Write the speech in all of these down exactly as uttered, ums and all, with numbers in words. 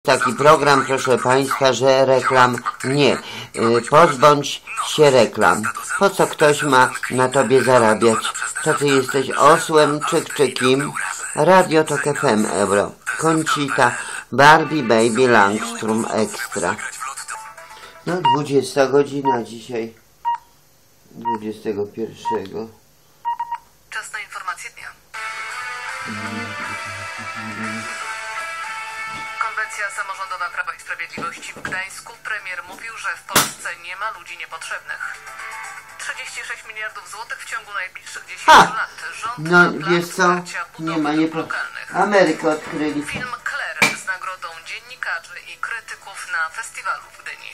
taki program, proszę Państwa, że reklam nie. Pozbądź się reklam. Po co ktoś ma na Tobie zarabiać? To Ty jesteś osłem, czyk czy kim? Radio Tok F M Euro. Conchita, Barbie Baby Langstrom Extra. No dwudziesta godzina dzisiaj. dwudziestego pierwszego. Czas na informacje dnia. Konwencja samorządowa Prawa i Sprawiedliwości w Gdańsku. Premier mówił, że w Polsce nie ma ludzi niepotrzebnych. trzydzieści sześć miliardów złotych w ciągu najbliższych dziesięciu lat. Rząd no wiesz co? Nie ma niepotrzebnych. Amerykę odkryli. Film Claire z nagrodą dziennikarzy i krytyków na festiwalu w Gdyni.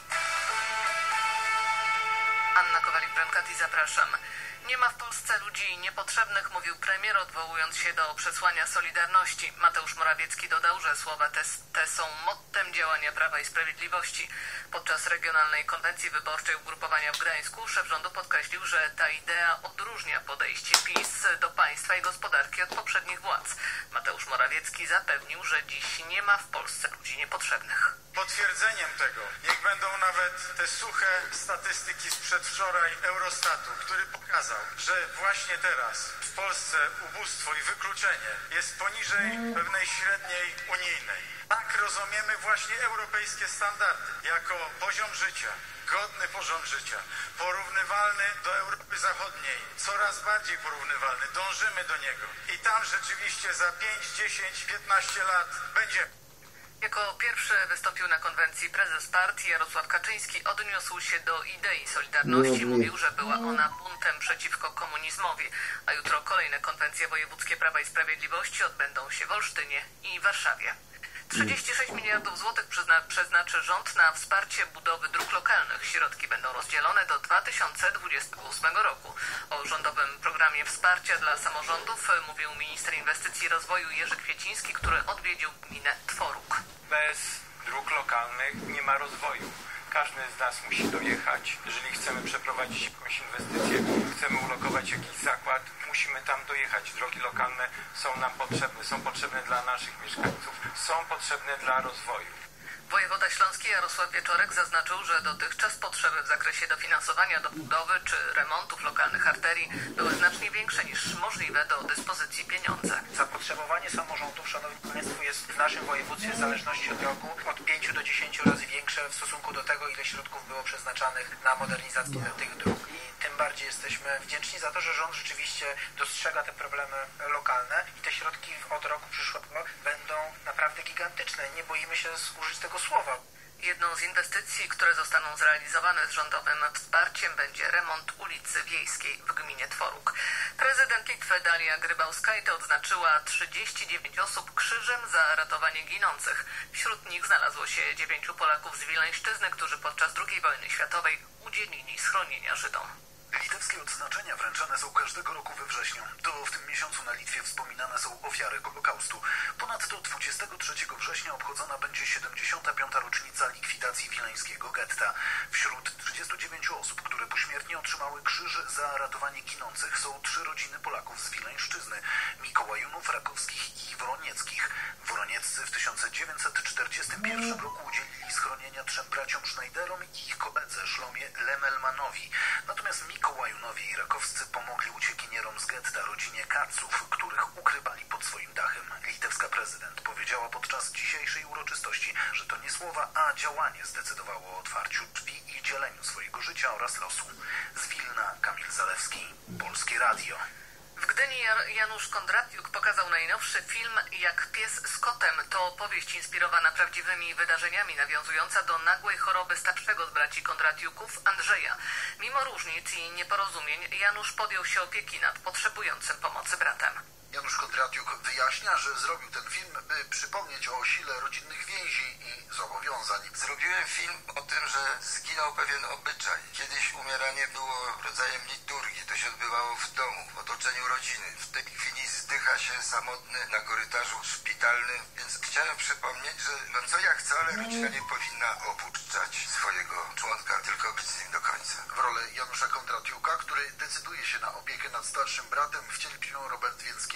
Anna Kowalik-Brankati, zapraszam. Nie ma w Polsce ludzi niepotrzebnych, mówił premier, odwołując się do przesłania Solidarności. Mateusz Morawiecki dodał, że słowa te, te są mottem działania Prawa i Sprawiedliwości. Podczas regionalnej konwencji wyborczej ugrupowania w Gdańsku szef rządu podkreślił, że ta idea odróżnia podejście PiS do państwa i gospodarki od poprzednich władz. Mateusz Morawiecki zapewnił, że dziś nie ma w Polsce ludzi niepotrzebnych. Potwierdzeniem tego niech będą nawet te suche statystyki z przedwczoraj Eurostatu, który pokazał, że właśnie teraz w Polsce ubóstwo i wykluczenie jest poniżej pewnej średniej unijnej. Tak rozumiemy właśnie europejskie standardy jako poziom życia, godny poziom życia, porównywalny do Europy Zachodniej, coraz bardziej porównywalny, dążymy do niego i tam rzeczywiście za pięć, dziesięć, piętnaście lat będzie. Jako pierwszy wystąpił na konwencji prezes partii Jarosław Kaczyński. Odniósł się do idei Solidarności. Mówił, że była ona buntem przeciwko komunizmowi. A jutro kolejne konwencje wojewódzkie Prawa i Sprawiedliwości odbędą się w Olsztynie i Warszawie. trzydzieści sześć miliardów złotych przyzna, przeznaczy rząd na wsparcie budowy dróg lokalnych. Środki będą rozdzielone do dwa tysiące dwudziestego ósmego roku. O rządowym programie wsparcia dla samorządów mówił minister inwestycji i rozwoju Jerzy Kwieciński, który odwiedził gminę Tworóg. Bez dróg lokalnych nie ma rozwoju. Każdy z nas musi dojechać. Jeżeli chcemy przeprowadzić jakąś inwestycję, chcemy ulokować jakiś zakład, musimy tam dojechać. Drogi lokalne są nam potrzebne, są potrzebne dla naszych mieszkańców, są potrzebne dla rozwoju. Wojewoda śląski Jarosław Wieczorek zaznaczył, że dotychczas potrzeby w zakresie dofinansowania do budowy czy remontów lokalnych arterii były znacznie większe niż możliwe do dyspozycji pieniądze. Zapotrzebowanie samorządów, szanowni państwo, jest w naszym województwie w zależności od roku od pięciu do dziesięciu razy większe w stosunku do tego, ile środków było przeznaczanych na modernizację tych dróg. I tym bardziej jesteśmy wdzięczni za to, że rząd rzeczywiście dostrzega te problemy lokalne i te środki od roku przyszłego będą naprawdę gigantyczne. Nie boimy się użyć tego słowa. Jedną z inwestycji, które zostaną zrealizowane z rządowym wsparciem, będzie remont ulicy Wiejskiej w gminie Tworóg. Prezydent Litwy Dalia Grybauskaite odznaczyła trzydzieści dziewięć osób krzyżem za ratowanie ginących. Wśród nich znalazło się dziewięciu Polaków z Wileńszczyzny, którzy podczas drugiej wojny światowej udzielili schronienia Żydom. Litewskie odznaczenia wręczane są każdego roku we wrześniu. To w tym miesiącu na Litwie wspominane są ofiary Holokaustu. Ponadto dwudziestego trzeciego września obchodzona będzie siedemdziesiąta piąta rocznica likwidacji wileńskiego getta. Wśród trzydziestu dziewięciu osób, które pośmiertnie otrzymały krzyż za ratowanie ginących, są trzy rodziny Polaków z Wileńszczyzny, Mikołajunów, Rakowskich i Woronieckich. Woronieccy w tysiąc dziewięćset czterdziestym pierwszym roku udzielili schronienia trzem braciom Schneiderom i ich koledze Szlomie Lemelmanowi. Natomiast Mikołajunowie i Rakowscy pomogli uciekinierom z getta, rodzinie Kaców, których ukrywali pod swoim dachem. Litewska prezydent powiedziała podczas dzisiejszej uroczystości, że to nie słowa, a działanie zdecydowało o otwarciu drzwi i dzieleniu swojego życia oraz losu. Z Wilna Kamil Zalewski, Polskie Radio. W Gdyni Janusz Kondratiuk pokazał najnowszy film Jak pies z kotem. To opowieść inspirowana prawdziwymi wydarzeniami, nawiązująca do nagłej choroby starszego z braci Kondratiuków, Andrzeja. Mimo różnic i nieporozumień Janusz podjął się opieki nad potrzebującym pomocy bratem. Janusz Kondratiuk wyjaśnia, że zrobił ten film, by przypomnieć o sile rodzinnych więzi i zobowiązań. Zrobiłem film o tym, że zginął pewien obyczaj. Kiedyś umieranie było rodzajem liturgii. To się odbywało w domu, w otoczeniu rodziny. W tej chwili zdycha się samotny na korytarzu szpitalnym, więc chciałem przypomnieć, że no co ja chcę, ale rodzina nie powinna opuszczać swojego członka, tylko być z nim do końca. W rolę Janusza Kondratiuka, który decyduje się na opiekę nad starszym bratem, wcielił się Robert Więckiewicz,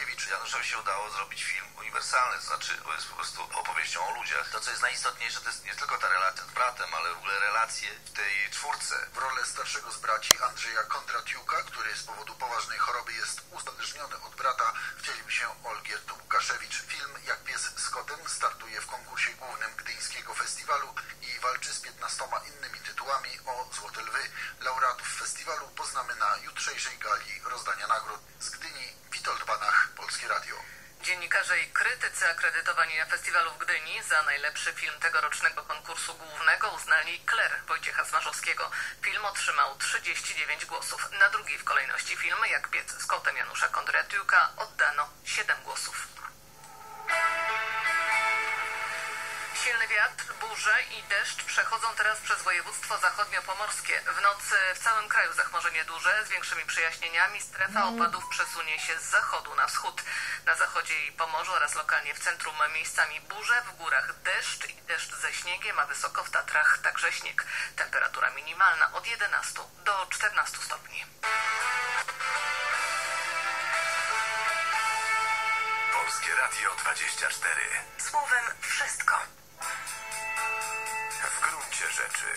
Rutkiewicz. Januszowi się udało zrobić film uniwersalny, to znaczy to jest po prostu opowieścią o ludziach. To, co jest najistotniejsze, to jest nie tylko ta relacja z bratem, ale w ogóle relacje w tej czwórce. W rolę starszego z braci Andrzeja Kondratiuka, który z powodu poważnej choroby jest uzależniony od brata, wcielił się Olgierd Łukaszewicz. Film Jak pies z kotem startuje w konkursie głównym Gdyńskiego Festiwalu i walczy z piętnastoma innymi tytułami o Złote Lwy. Laureatów festiwalu poznamy na jutrzejszej gali rozdania nagród. Z Gdyni Witold Banach, Polskie Radio. Dziennikarze i krytycy akredytowani na festiwalu w Gdyni za najlepszy film tegorocznego konkursu głównego uznali Kler Wojciecha Smarzowskiego. Film otrzymał trzydzieści dziewięć głosów. Na drugiej w kolejności film Jak pies z kotem Janusza Kondratiuka oddano siedem głosów. Silny wiatr, burze i deszcz przechodzą teraz przez województwo zachodniopomorskie. W nocy w całym kraju zachmurzenie duże, z większymi przejaśnieniami. Strefa opadów przesunie się z zachodu na wschód. Na zachodzie i Pomorzu oraz lokalnie w centrum miejscami burze, w górach deszcz i deszcz ze śniegiem, a wysoko w Tatrach także śnieg. Temperatura minimalna od jedenastu do czternastu stopni. Polskie Radio dwadzieścia cztery. Słowem wszystko. W gruncie rzeczy.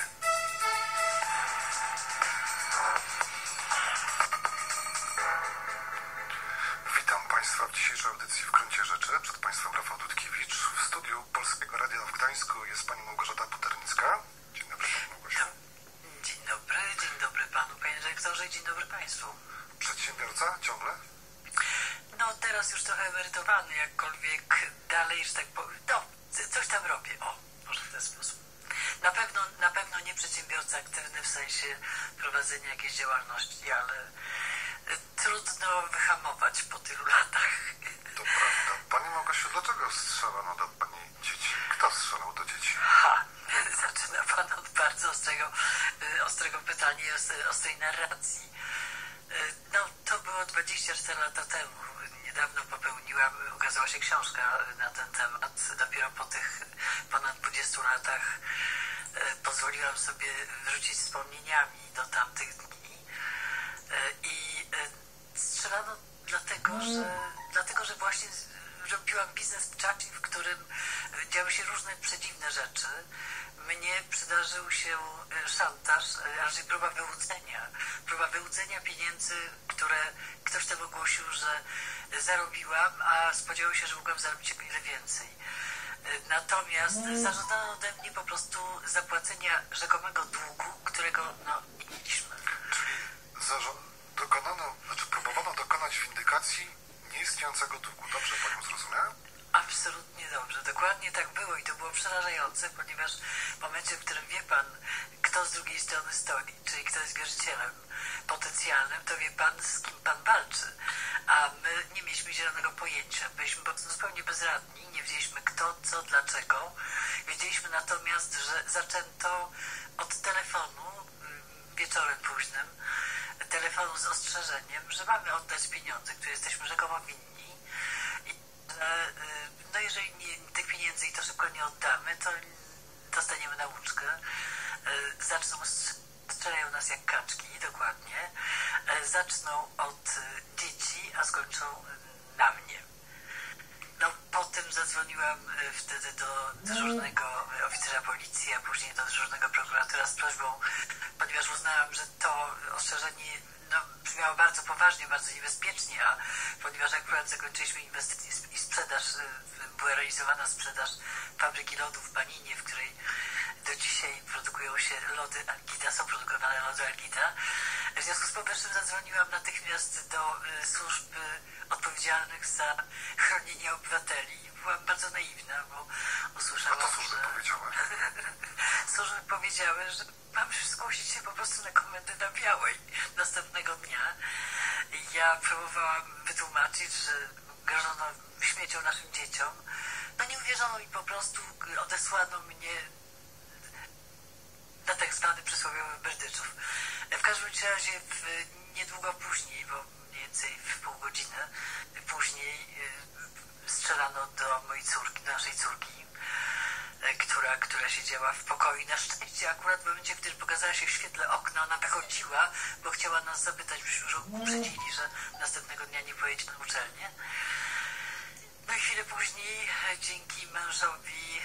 Witam Państwa w dzisiejszej audycji W gruncie rzeczy. Przed Państwem Rafał Dudkiewicz. W studiu Polskiego Radia w Gdańsku jest Pani Małgorzata Puternicka. Dzień dobry, Pani Małgosiu. Dzień dobry, dzień dobry Panu, Panie Dyrektorze, dzień dobry Państwu. Przedsiębiorca ciągle? No teraz już trochę emerytowany, jakkolwiek dalej, że tak powiem, no coś tam robię, o, może w ten sposób. Na pewno, na pewno nie przedsiębiorca aktywny w sensie prowadzenia jakiejś działalności, ale trudno wyhamować po tylu latach. To prawda. Pani Małgosiu, dlaczego strzelano do Pani dzieci? Kto strzelał do dzieci? Ha, zaczyna Pan od bardzo ostrego, ostrego pytania, ostrej narracji. No, to było dwadzieścia cztery lata temu. Niedawno popełniłam, ukazała się książka na ten temat. Dopiero po tych ponad dwudziestu latach pozwoliłam sobie wrócić wspomnieniami do tamtych dni. I strzelano dlatego, że, dlatego, że właśnie robiłam biznes w Czaci, w którym działy się różne przedziwne rzeczy. Mnie przydarzył się szantaż, a raczej próba wyłudzenia. Próba wyłudzenia pieniędzy, które ktoś tam ogłosił, że zarobiłam, a spodziewał się, że mogłam zarobić o wiele więcej. Natomiast zażądano ode mnie po prostu zapłacenia rzekomego długu, którego no, nie mieliśmy. Czyli zażo- dokonano, znaczy próbowano dokonać windykacji nieistniejącego długu. Dobrze Panią zrozumiałem? Absolutnie dobrze. Dokładnie tak było i to było przerażające, ponieważ w momencie, w którym wie Pan, kto z drugiej strony stoi, czyli kto jest wierzycielem potencjalnym, to wie Pan, z kim Pan walczy. A my nie mieliśmy zielonego pojęcia. Byliśmy po prostu zupełnie bezradni, nie wiedzieliśmy kto, co, dlaczego. Wiedzieliśmy natomiast, że zaczęto od telefonu wieczorem późnym, telefonu z ostrzeżeniem, że mamy oddać pieniądze, które jesteśmy rzekomo winni. I że no jeżeli nie, tych pieniędzy i to szybko nie oddamy, to dostaniemy nauczkę. Zaczną, strzelają nas jak kaczki, dokładnie. Zaczną od dzieci, a skończą na mnie. No potem zadzwoniłam wtedy do dyżurnego oficera policji, a później do dyżurnego prokuratora z prośbą, ponieważ uznałam, że to ostrzeżenie no, brzmiało bardzo poważnie, bardzo niebezpiecznie, a ponieważ akurat zakończyliśmy inwestycje i sprzedaż, była realizowana sprzedaż fabryki lodów w Baninie, w której do dzisiaj produkują się lody Algida, są produkowane lody Algida. W związku z powyższym zadzwoniłam natychmiast do y, służb y, odpowiedzialnych za chronienie obywateli. Byłam bardzo naiwna, bo usłyszałam, A to służby że... powiedziały? służby powiedziały, że mam zgłosić się po prostu na komendę na Białej następnego dnia. Ja próbowałam wytłumaczyć, że grożono śmiecią naszym dzieciom. No nie uwierzono i po prostu odesłano mnie na tak zwany przysłowiowy Berdyczów. W każdym razie w, niedługo później, bo mniej więcej w pół godziny później y, strzelano do mojej córki, do naszej córki, y, która, która siedziała w pokoju. Na szczęście akurat w momencie, w którym pokazała się w świetle okna, ona wychodziła, bo chciała nas zapytać, byśmy już uprzedzili, że następnego dnia nie pojedzie na uczelnię. Chwilę później dzięki mężowi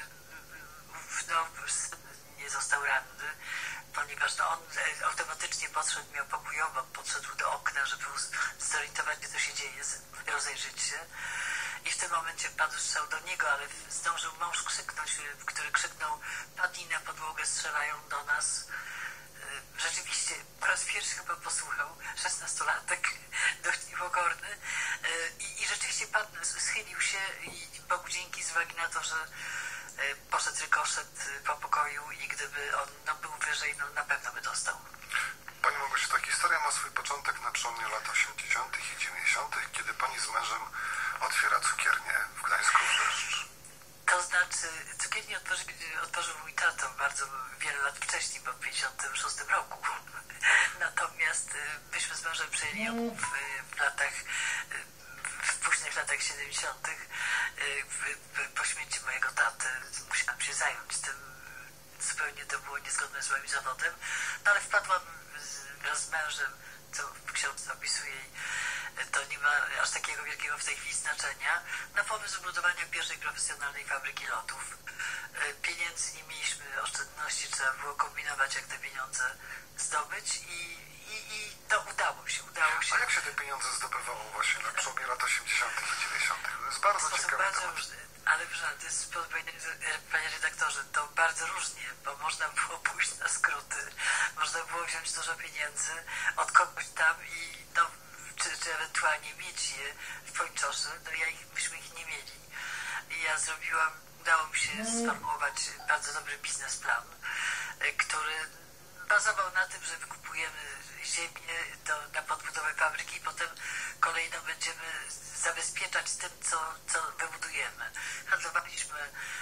no, nie został ranny, ponieważ no, on automatycznie podszedł, miał pokój obok, podszedł do okna, żeby zorientować się, co się dzieje, rozejrzeć się. I w tym momencie padł strzał do niego, ale zdążył mąż krzyknąć, który krzyknął: padnij na podłogę, strzelają do nas. Rzeczywiście po raz pierwszy chyba posłuchał, szesnastolatek, dość niepokorny. I, i rzeczywiście padł, schylił się i Bogu dzięki z uwagi na to, że poszedł rykoszet po pokoju i gdyby on no, był wyżej, no na pewno by dostał. Pani Małgosiu, ta historia ma swój początek na przełomie lat osiemdziesiątych i dziewięćdziesiątych, kiedy pani z mężem otwiera cukiernię w Gdańsku-Brzeszcz. To znaczy, cukiernię otworzył, otworzył mój tato bardzo wiele lat wcześniej, bo w pięćdziesiątym szóstym roku. Natomiast myśmy z mężem przejęli ją w, w latach, w późnych latach siedemdziesiątych. Po śmierci mojego taty musiałam się zająć tym. Zupełnie to było niezgodne z moim zawodem. No ale wpadłam wraz z mężem, co w książce opisuję, to nie ma aż takiego wielkiego w tej chwili znaczenia, na pomysł budowania pierwszej profesjonalnej fabryki lodów. Pieniędzy nie mieliśmy, oszczędności, trzeba było kombinować, jak te pieniądze zdobyć i, i, i to udało się, udało się. A jak się te pieniądze zdobywało właśnie na przełomie lat osiemdziesiątych i dziewięćdziesiątych? To jest bardzo ciekawe. Bardzo różne, ale proszę, to jest, panie redaktorze, to bardzo różnie, bo można było pójść na skróty, można było wziąć dużo pieniędzy od kogoś tam i no, czy, czy ewentualnie mieć je w pończoszy, no ja ich, myśmy ich nie mieli. I ja zrobiłam, udało mi się sformułować bardzo dobry biznesplan, który bazował na tym, że wykupujemy ziemię do, na podbudowę fabryki i potem kolejno będziemy zabezpieczać tym, co, co wybudujemy. Handlowaliśmy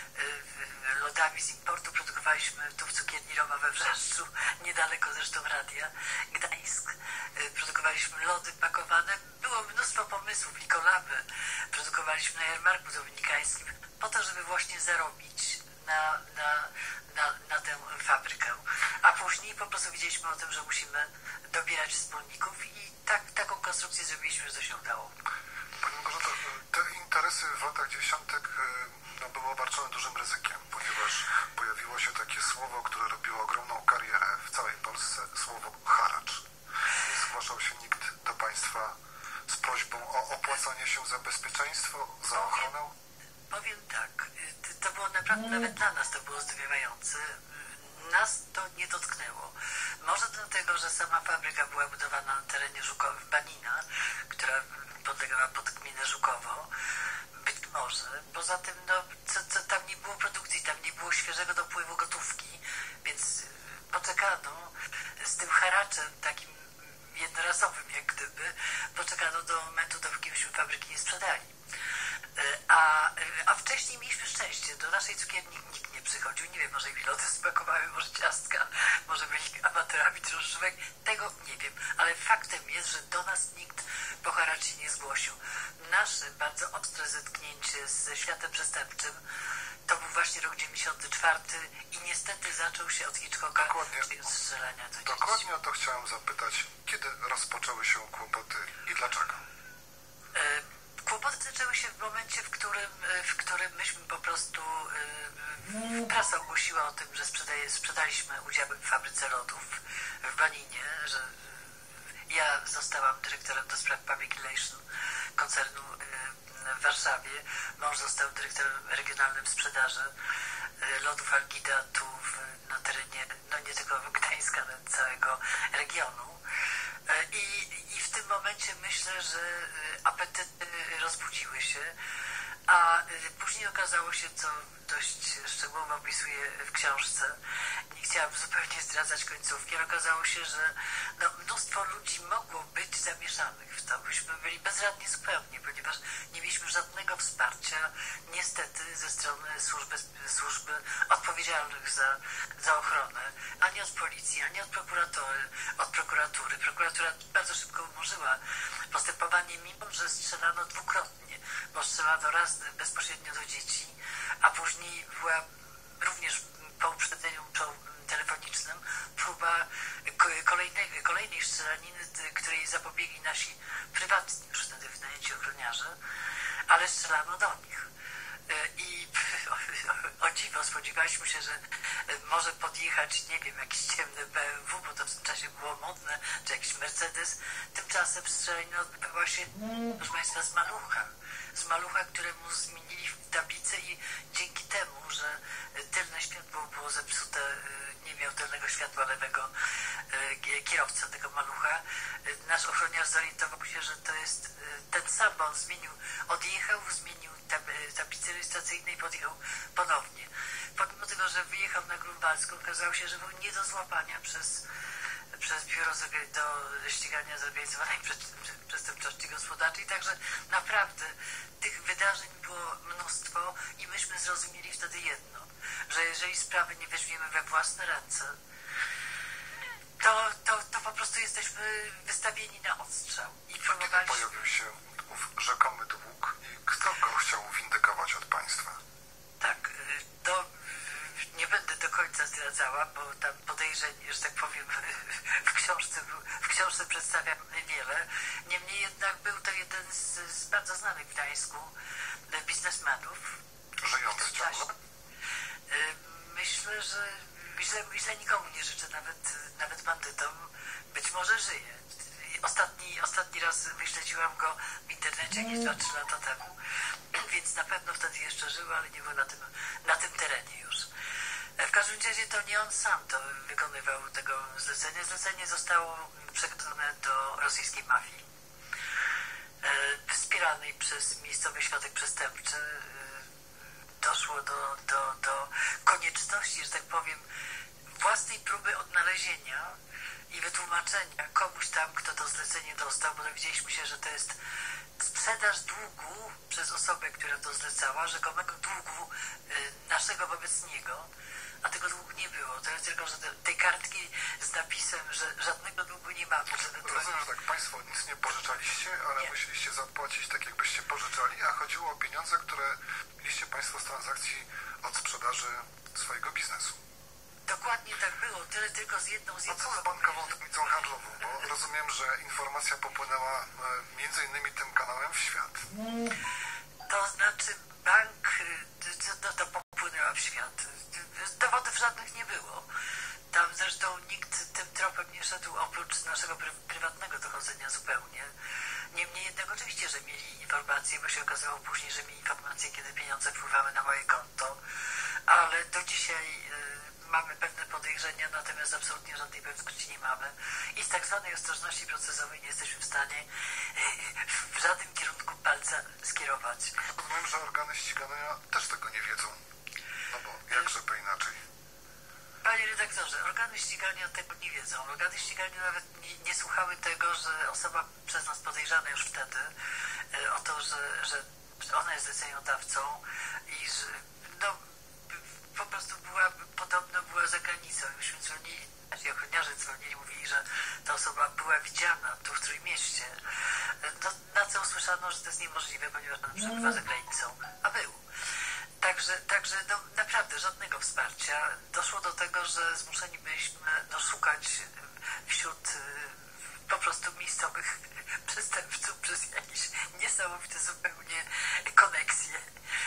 y, lodami z importu, produkowaliśmy tu w cukierni Roma we Wrzeszczu, niedaleko zresztą radia Gdańsk. Y, produkowaliśmy lody pakowane. Było mnóstwo pomysłów i kolaby. Produkowaliśmy na jarmarku dominikańskim po to, żeby właśnie zarobić na, na, na, na tę fabrykę. A później po prostu wiedzieliśmy o tym, że musimy dobierać wspólników i tak, taką konstrukcję zrobiliśmy, że to się udało. Pani Małgorzato, te interesy w latach dziewięćdziesiątych no, były obarczone dużym ryzykiem, ponieważ pojawiło się takie słowo, które robiło ogromną karierę w całej Polsce, słowo haracz. Nie zgłaszał się nikt do państwa z prośbą o opłacanie się za bezpieczeństwo, za ochronę? Powiem tak, to było naprawdę, nawet dla nas to było zdumiewające. Nas to nie dotknęło. Może dlatego, że sama fabryka była budowana na terenie Żukowa, Banina, która podlegała pod gminę Żukowo. Być może. Poza tym, no, co, co, tam nie było produkcji, tam nie było świeżego dopływu gotówki, więc poczekano z tym haraczem takim jednorazowym, jak gdyby, poczekano do momentu, dopóki myśmy fabryki nie sprzedali. A, a wcześniej mieliśmy szczęście. Do naszej cukierni nikt nie przychodził. Nie wiem, może ich lody smakowały, może ciastka, może byli amatorami drożdżówek. Tego nie wiem. Ale faktem jest, że do nas nikt po haraczu nie zgłosił. Nasze bardzo ostre zetknięcie ze światem przestępczym to był właśnie rok dziewięćdziesiąty czwarty i niestety zaczął się od Hitchcocka, czyli od strzelania do dzieci. Dokładnie o to chciałem zapytać. Kiedy rozpoczęły się kłopoty i dlaczego? E, Kłopoty zaczęły się w momencie, w którym, w którym myśmy po prostu, yy, prasa ogłosiła o tym, że sprzedaje, sprzedaliśmy udziały w fabryce lodów w Baninie, że ja zostałam dyrektorem do spraw public relation koncernu yy, w Warszawie, mąż został dyrektorem regionalnym sprzedaży yy, lodów Algida tu w, na terenie, no nie tylko Gdańska, ale całego regionu. I, I w tym momencie myślę, że apetyty rozbudziły się, a później okazało się, co dość szczegółowo opisuję w książce, nie chciałam zupełnie zdradzać końcówki, ale okazało się, że no, mnóstwo ludzi mogło być zamieszanych w to. Myśmy byli bezradni zupełnie, ponieważ nie mieliśmy żadnego wsparcia, niestety, ze strony służby, służby odpowiedzialnych za, za ochronę, ani od policji, ani od prokuratury, od prokuratury. Prokuratura bardzo szybko umorzyła postępowanie, mimo że strzelano dwukrotnie, bo strzelano raz bezpośrednio do dzieci, a później była również po uprzedzeniu telefonicznym próba kolejnej, kolejnej strzelaniny, której zapobiegli nasi prywatni już wtedy wynajęci ochroniarze. Ale ale strzelano do nich. I o, o dziwo spodziewaliśmy się, że może podjechać, nie wiem, jakiś ciemny B M W, bo to w tym czasie było modne, czy jakiś Mercedes. Tymczasem strzelanie odbywa się, proszę Państwa, z malucha. Z malucha, któremu zmienili tablicę i dzięki temu, że tylne światło było zepsute, nie miał tylnego światła lewego kierowca tego malucha, nasz ochroniarz zorientował się, że to jest ten sam, bo on zmienił, odjechał, zmienił tab tablicę rejestracyjną i podjechał ponownie. Pomimo tego, że wyjechał na Grunwaldzką, okazało się, że był nie do złapania przez, przez Biuro do ścigania zorganizowanej przestępczości gospodarczej. Także naprawdę tych wydarzeń było mnóstwo i myśmy zrozumieli wtedy jedno, że jeżeli sprawy nie weźmiemy we własne ręce, to, to, to po prostu jesteśmy wystawieni na odstrzał. I próbowaliśmy... Kiedy pojawił się ów rzekomy dług i kto go chciał windykować od państwa? Tak, to nie będę do końca zdradzała, bo tam podejrzeń, że tak powiem, w książce, w książce przedstawiam wiele. Niemniej jednak był to jeden z, z bardzo znanych w Gdańsku biznesmenów. Żyjący ciągle? Myślę, że źle, źle nikomu nie życzę, nawet, nawet bandytom. Być może żyje. Ostatni, ostatni raz wyśledziłam go w internecie jakieś dwa trzy lata temu, więc na pewno wtedy jeszcze żył, ale nie był na tym, na tym terenie już. W każdym razie to nie on sam to wykonywał tego zlecenia. Zlecenie zostało przekazane do rosyjskiej mafii, wspieranej przez miejscowy świadek przestępczy. Doszło do, do, do konieczności, że tak powiem, własnej próby odnalezienia i wytłumaczenia komuś tam, kto to zlecenie dostał, bo dowiedzieliśmy się, że to jest sprzedaż długu przez osobę, która to zlecała, rzekomego długu y, naszego wobec niego, a tego długu nie było. To jest tylko, że te, tej kartki z napisem, że żadnego długu nie mamy. Rozumiem, że tak, państwo nic nie pożyczaliście, ale nie. Musieliście zapłacić tak, jakbyście pożyczali, a chodziło o pieniądze, które mieliście państwo z transakcji od sprzedaży swojego biznesu. Dokładnie tak było, tyle tylko z jedną z jedną. A co z bankową tajemnicą handlową? Bo rozumiem, że informacja popłynęła e, między innymi tym kanałem w świat. To znaczy bank, no to popłynęła w świat. Dowodów żadnych nie było. Tam zresztą nikt tym tropem nie szedł oprócz naszego pry prywatnego dochodzenia zupełnie. Niemniej jednak oczywiście, że mieli informacje, bo się okazało później, że mieli informacje, kiedy pieniądze wpływały na moje konto, ale do dzisiaj y, mamy pewne podejrzenia, natomiast absolutnie żadnej pewności nie mamy i z tak zwanej ostrożności procesowej nie jesteśmy w stanie y, w żadnym kierunku palca skierować. Rozumiem, że organy ścigania też tego nie wiedzą, no bo jakżeby inaczej. Panie redaktorze, organy ścigania tego nie wiedzą. Organy ścigania nawet nie, nie słuchały tego, że osoba przez nas podejrzana już wtedy y, o to, że, że ona jest zleceniodawcą i że no, po prostu była, podobno była za granicą. Myśmy dzwonili, nasi ochroniarze dzwonili, mówili, że ta osoba była widziana tu w Trójmieście. No, na co usłyszano, że to jest niemożliwe, ponieważ ona przebywa za granicą, a był. Także, także no, naprawdę żadnego wsparcia. Doszło do tego, że zmuszeni byliśmy no, szukać wśród po prostu miejscowych przestępców przez jakieś niesamowite zupełnie koneksje.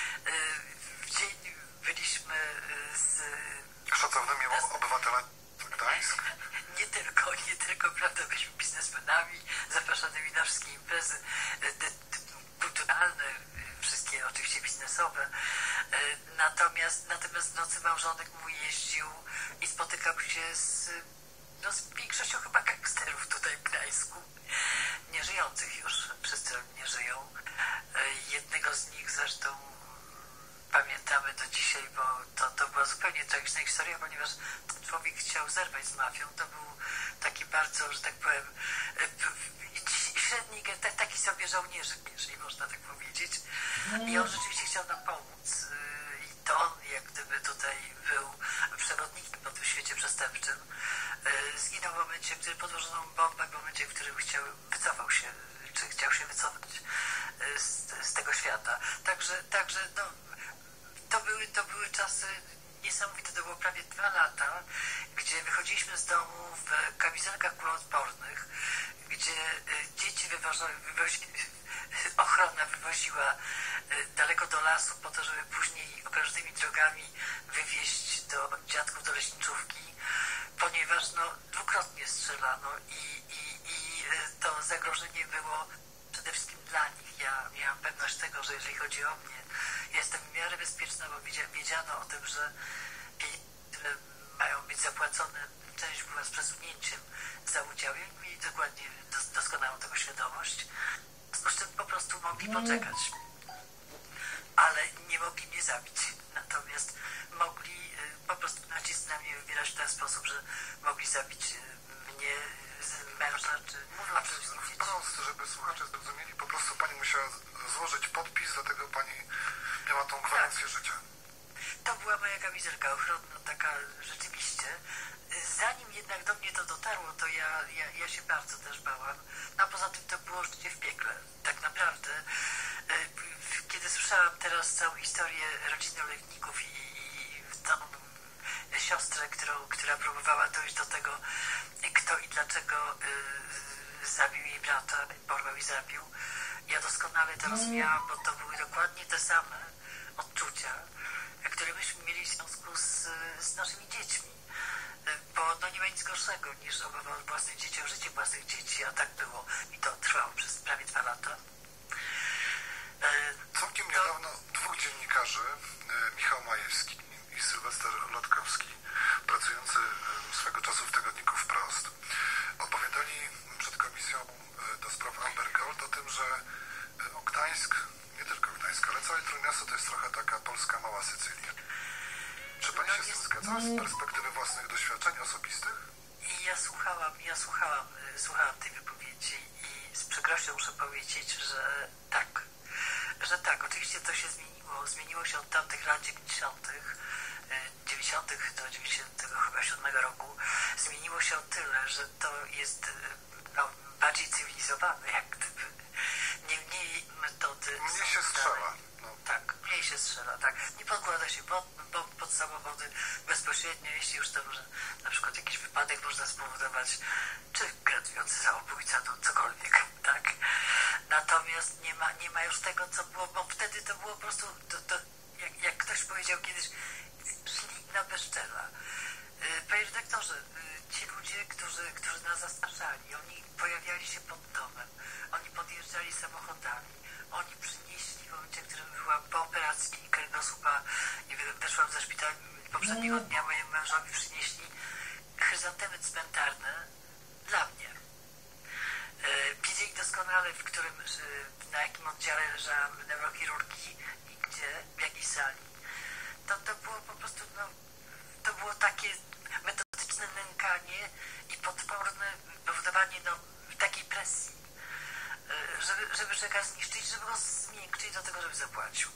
W dzień byliśmy z... Szacownymi obywatelami Gdańsk? Nie tylko, nie tylko, prawda, byliśmy biznesmenami, zapraszanymi na wszystkie imprezy kulturalne, wszystkie oczywiście biznesowe. Natomiast, natomiast w nocy małżonek mój jeździł i spotykał się z, no, z większością chyba gangsterów tutaj w Gdańsku, nieżyjących już, wszyscy nie żyją. Jednego z nich zresztą pamiętamy do dzisiaj, bo to, to była zupełnie tragiczna historia, ponieważ ten człowiek chciał zerwać z mafią. To był taki bardzo, że tak powiem, średni, taki sobie żołnierzyk, jeżeli można tak powiedzieć. I on rzeczywiście chciał nam pomóc. I to on, jak gdyby tutaj był przewodnikiem po tym świecie przestępczym. Zginął w momencie, w którym podłożono bombę, w momencie, w którym chciał, wycofał się, czy chciał się wycofać z, z tego świata. Także, także no, to, były, to były czasy niesamowite. To było prawie dwa lata, gdzie wychodziliśmy z domu w kamizelkach kuloodpornych, gdzie dzieci wywozili ochrona wywoziła daleko do lasu po to, żeby później okolicznymi drogami wywieźć do dziadków do leśniczówki, ponieważ no, dwukrotnie strzelano i, i, i to zagrożenie było przede wszystkim dla nich. Ja miałam pewność tego, że jeżeli chodzi o mnie, jestem w miarę bezpieczna, bo wiedziano o tym, że pieniądze mają być zapłacone, część była z przesunięciem za udział i mieli dokładnie dos doskonałą tego świadomość. W związku z czym po prostu mogli poczekać. Ale nie mogli mnie zabić. Natomiast mogli po prostu nacisk na mnie wywierać w ten sposób, że mogli zabić mnie, męża czy... Mówiąc wprost, żeby słuchacze zrozumieli, po prostu pani musiała złożyć podpis, dlatego pani miała tą gwarancję tak. życia. To była moja kamizelka ochronna, taka rzeczywiście. Zanim jednak do mnie to dotarło, to ja, ja, ja się bardzo też bałam. No, a poza tym to było życie w piekle. Tak naprawdę. Kiedy słyszałam teraz całą historię rodziny Olewników i, i tą siostrę, którą, która próbowała dojść do tego, kto i dlaczego y, zabił jej brata, porwał i zabił, ja doskonale to rozumiałam, bo to były dokładnie te same odczucia, które myśmy mieli w związku z, z naszymi dziećmi. Bo no nie ma nic gorszego niż obawa o własnych dzieci, o życie własnych dzieci, a tak było i to trwało przez prawie dwa lata. Całkiem to... niedawno dwóch dziennikarzy, Michał Majewski i Sylwester Lotkowski, pracujący swego czasu w tygodniku Wprost, opowiadali przed komisją do spraw Amber Gold o tym, że Gdańsk, nie tylko Gdańsk, ale całe Trójmiasto to jest trochę taka polska mała Sycylia. Czy pani się z tym zgadza z perspektywy własnych doświadczeń osobistych? I ja słuchałam, ja słuchałam, słuchałam tej wypowiedzi i z przykrością muszę powiedzieć, że tak, że tak, oczywiście to się zmieniło, zmieniło się od tamtych lat dziewięćdziesiątych, dziewięćdziesiątych do dziewięćdziesiątego siódmego roku, zmieniło się o tyle, że to jest no, bardziej cywilizowane, jak gdyby, nie mniej metody. Mniej się strzela. No. Tak, mniej się strzela, tak. Nie podkłada się pod, pod, pod samochody bezpośrednio, jeśli już to może na przykład jakiś wypadek można spowodować, czy gradujący zabójca, no cokolwiek, tak. Natomiast nie ma, nie ma już tego, co było, bo wtedy to było po prostu, to, to, jak, jak ktoś powiedział kiedyś, szli na bezczela. Yy, panie redaktorze, yy, ci ludzie, którzy, którzy nas zastraszali, oni pojawiali się pod domem, oni podjeżdżali samochodami, oni przynieśli w momencie, w którym była po operacji kręgosłupa i weszłam ze szpitala poprzedniego dnia, mojemu mężowi przynieśli chryzantemy cmentarne dla mnie. Wiedzieli doskonale, w którym, na jakim oddziale leżałam neurochirurgii i gdzie, w jakiej sali. To, to było po prostu, no, to było takie metodyczne nękanie i potworne powodowanie no, takiej presji, żeby, żeby człowieka zniszczyć, żeby go zmiękczyć do tego, żeby zapłacił.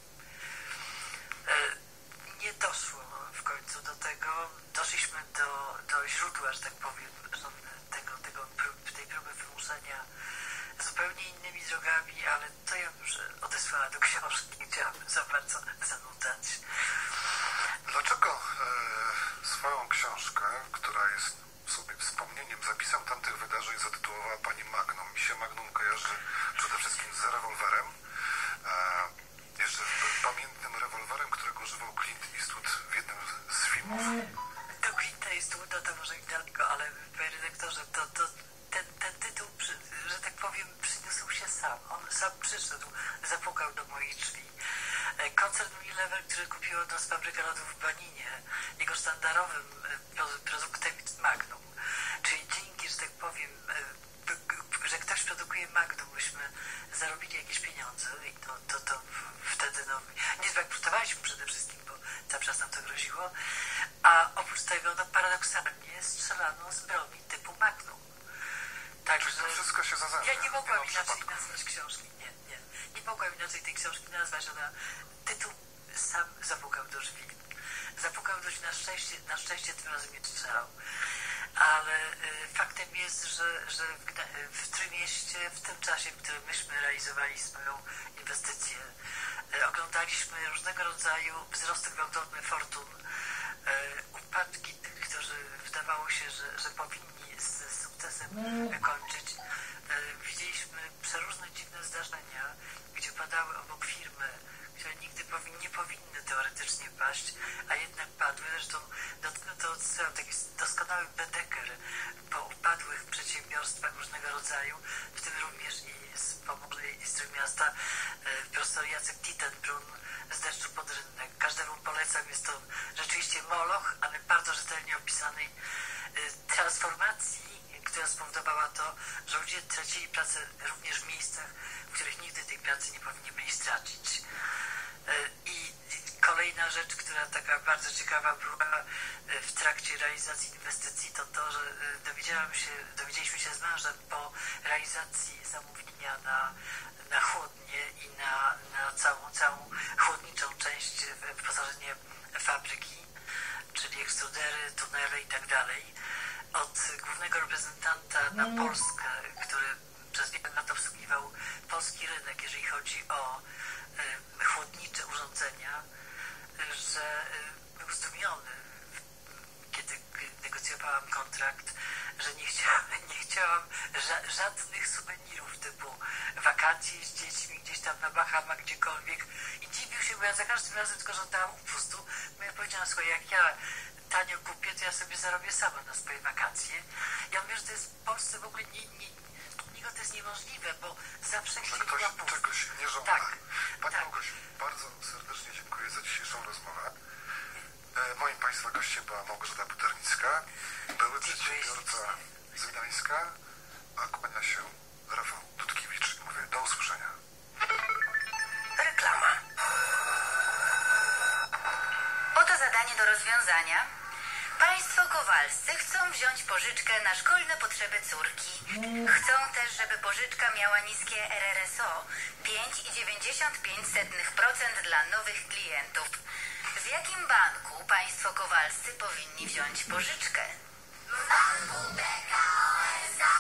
Nie doszło w końcu do tego, doszliśmy do, do źródła, że tak powiem, tego, tego, tej próby wymuszenia zupełnie innymi drogami, ale to ja bym odesłała do książki, nie chciałabym za bardzo zanudzać. Dlaczego e, swoją książkę, która jest sobie wspomnieniem, zapisem tamtych wydarzeń, zatytułowała pani Magnum? Mi się Magnum kojarzy przede wszystkim z rewolwerem, e, jeszcze pamiętnym rewolwerem, którego używał Clint Eastwood w jednym z filmów. Do Clint Eastwooda to może i daleko, ale panie redaktorze, to, to ten, ten tytuł, że tak powiem, przyniósł się sam. On sam przyszedł, zapukał do moich drzwi. Koncern Unilever, który kupił od nas fabrykę lodów w Baninie, jego sztandarowym produktem jest Magnum. Czyli dzięki, że tak powiem, że ktoś produkuje Magnum, myśmy zarobili jakieś pieniądze i to, to, to wtedy no, nie zbankrutowaliśmy przede wszystkim, bo cały czas nam to groziło. A oprócz tego, no paradoksalnie, strzelano z broni typu Magnum. Także to wszystko się zazębia. Ja nie mogłam inaczej nazwać książki. Nie, nie. Nie mogłam inaczej tej książki nazwać. Ona tytuł sam zapukał do drzwi. Zapukał do drzwi, na szczęście, na szczęście tym razem nie strzelał. Ale y, faktem jest, że, że w, w Trójmieście w tym czasie, w którym myśmy realizowali swoją inwestycję, y, oglądaliśmy różnego rodzaju wzrosty gwałtowne fortun, y, upadki tych, którzy wydawało się, że, że powinni z, z sukcesem wykończyć. Y, widzieliśmy przeróżne dziwne zdarzenia, gdzie do tego to odsyłam taki doskonały bedeker po upadłych przedsiębiorstwach różnego rodzaju, w tym również i z Pomorza i z Trójmiasta, e, profesor Jacek Tittenbrunn z Deszczu pod Rynnek. Każdemu polecam, jest to rzeczywiście moloch, ale bardzo rzetelnie opisanej e, transformacji, która spowodowała to, że ludzie tracili pracę również w miejscach, w których nigdy tej pracy nie powinni byli stracić. I kolejna rzecz, która taka bardzo ciekawa była w trakcie realizacji inwestycji, to to, że dowiedziałam się, dowiedzieliśmy się z mężem po realizacji zamówienia na, na chłodnie i na, na całą, całą chłodniczą część, wyposażenie fabryki, czyli ekstrudery, tunele i tak dalej, od głównego reprezentanta na Polskę, który przez wiele lat obsługiwał polski rynek, jeżeli chodzi o y, chłodnicze urządzenia, y, że y, był zdumiony, kiedy negocjowałam kontrakt, że nie chciałam, nie chciałam ża żadnych suwenirów typu wakacje z dziećmi gdzieś tam na Bahamach, gdziekolwiek. I dziwił się, bo ja za każdym razem tylko żądałam upustu, bo ja powiedziałam, słuchaj, jak ja tanio kupię, to ja sobie zarobię sama na swoje wakacje. Ja mówię, że to jest w Polsce w ogóle nie, nie, niego to jest niemożliwe, bo zawsze że ktoś czegoś nie żąda. Tak, Pani tak. Małgosiu, bardzo serdecznie dziękuję za dzisiejszą rozmowę. E, moim Państwa gościem była Małgorzata Buternicka, były przedsiębiorca z Gdańska, a kłania się Rafał Dudkiewicz. Mówię do usłyszenia. Reklama. Oto zadanie do rozwiązania. Państwo Kowalscy chcą wziąć pożyczkę na szkolne potrzeby córki. Chcą też, żeby pożyczka miała niskie R R S O pięć i dziewięćdziesiąt pięć procent dla nowych klientów. W jakim banku państwo Kowalscy powinni wziąć pożyczkę? W banku B K O S A.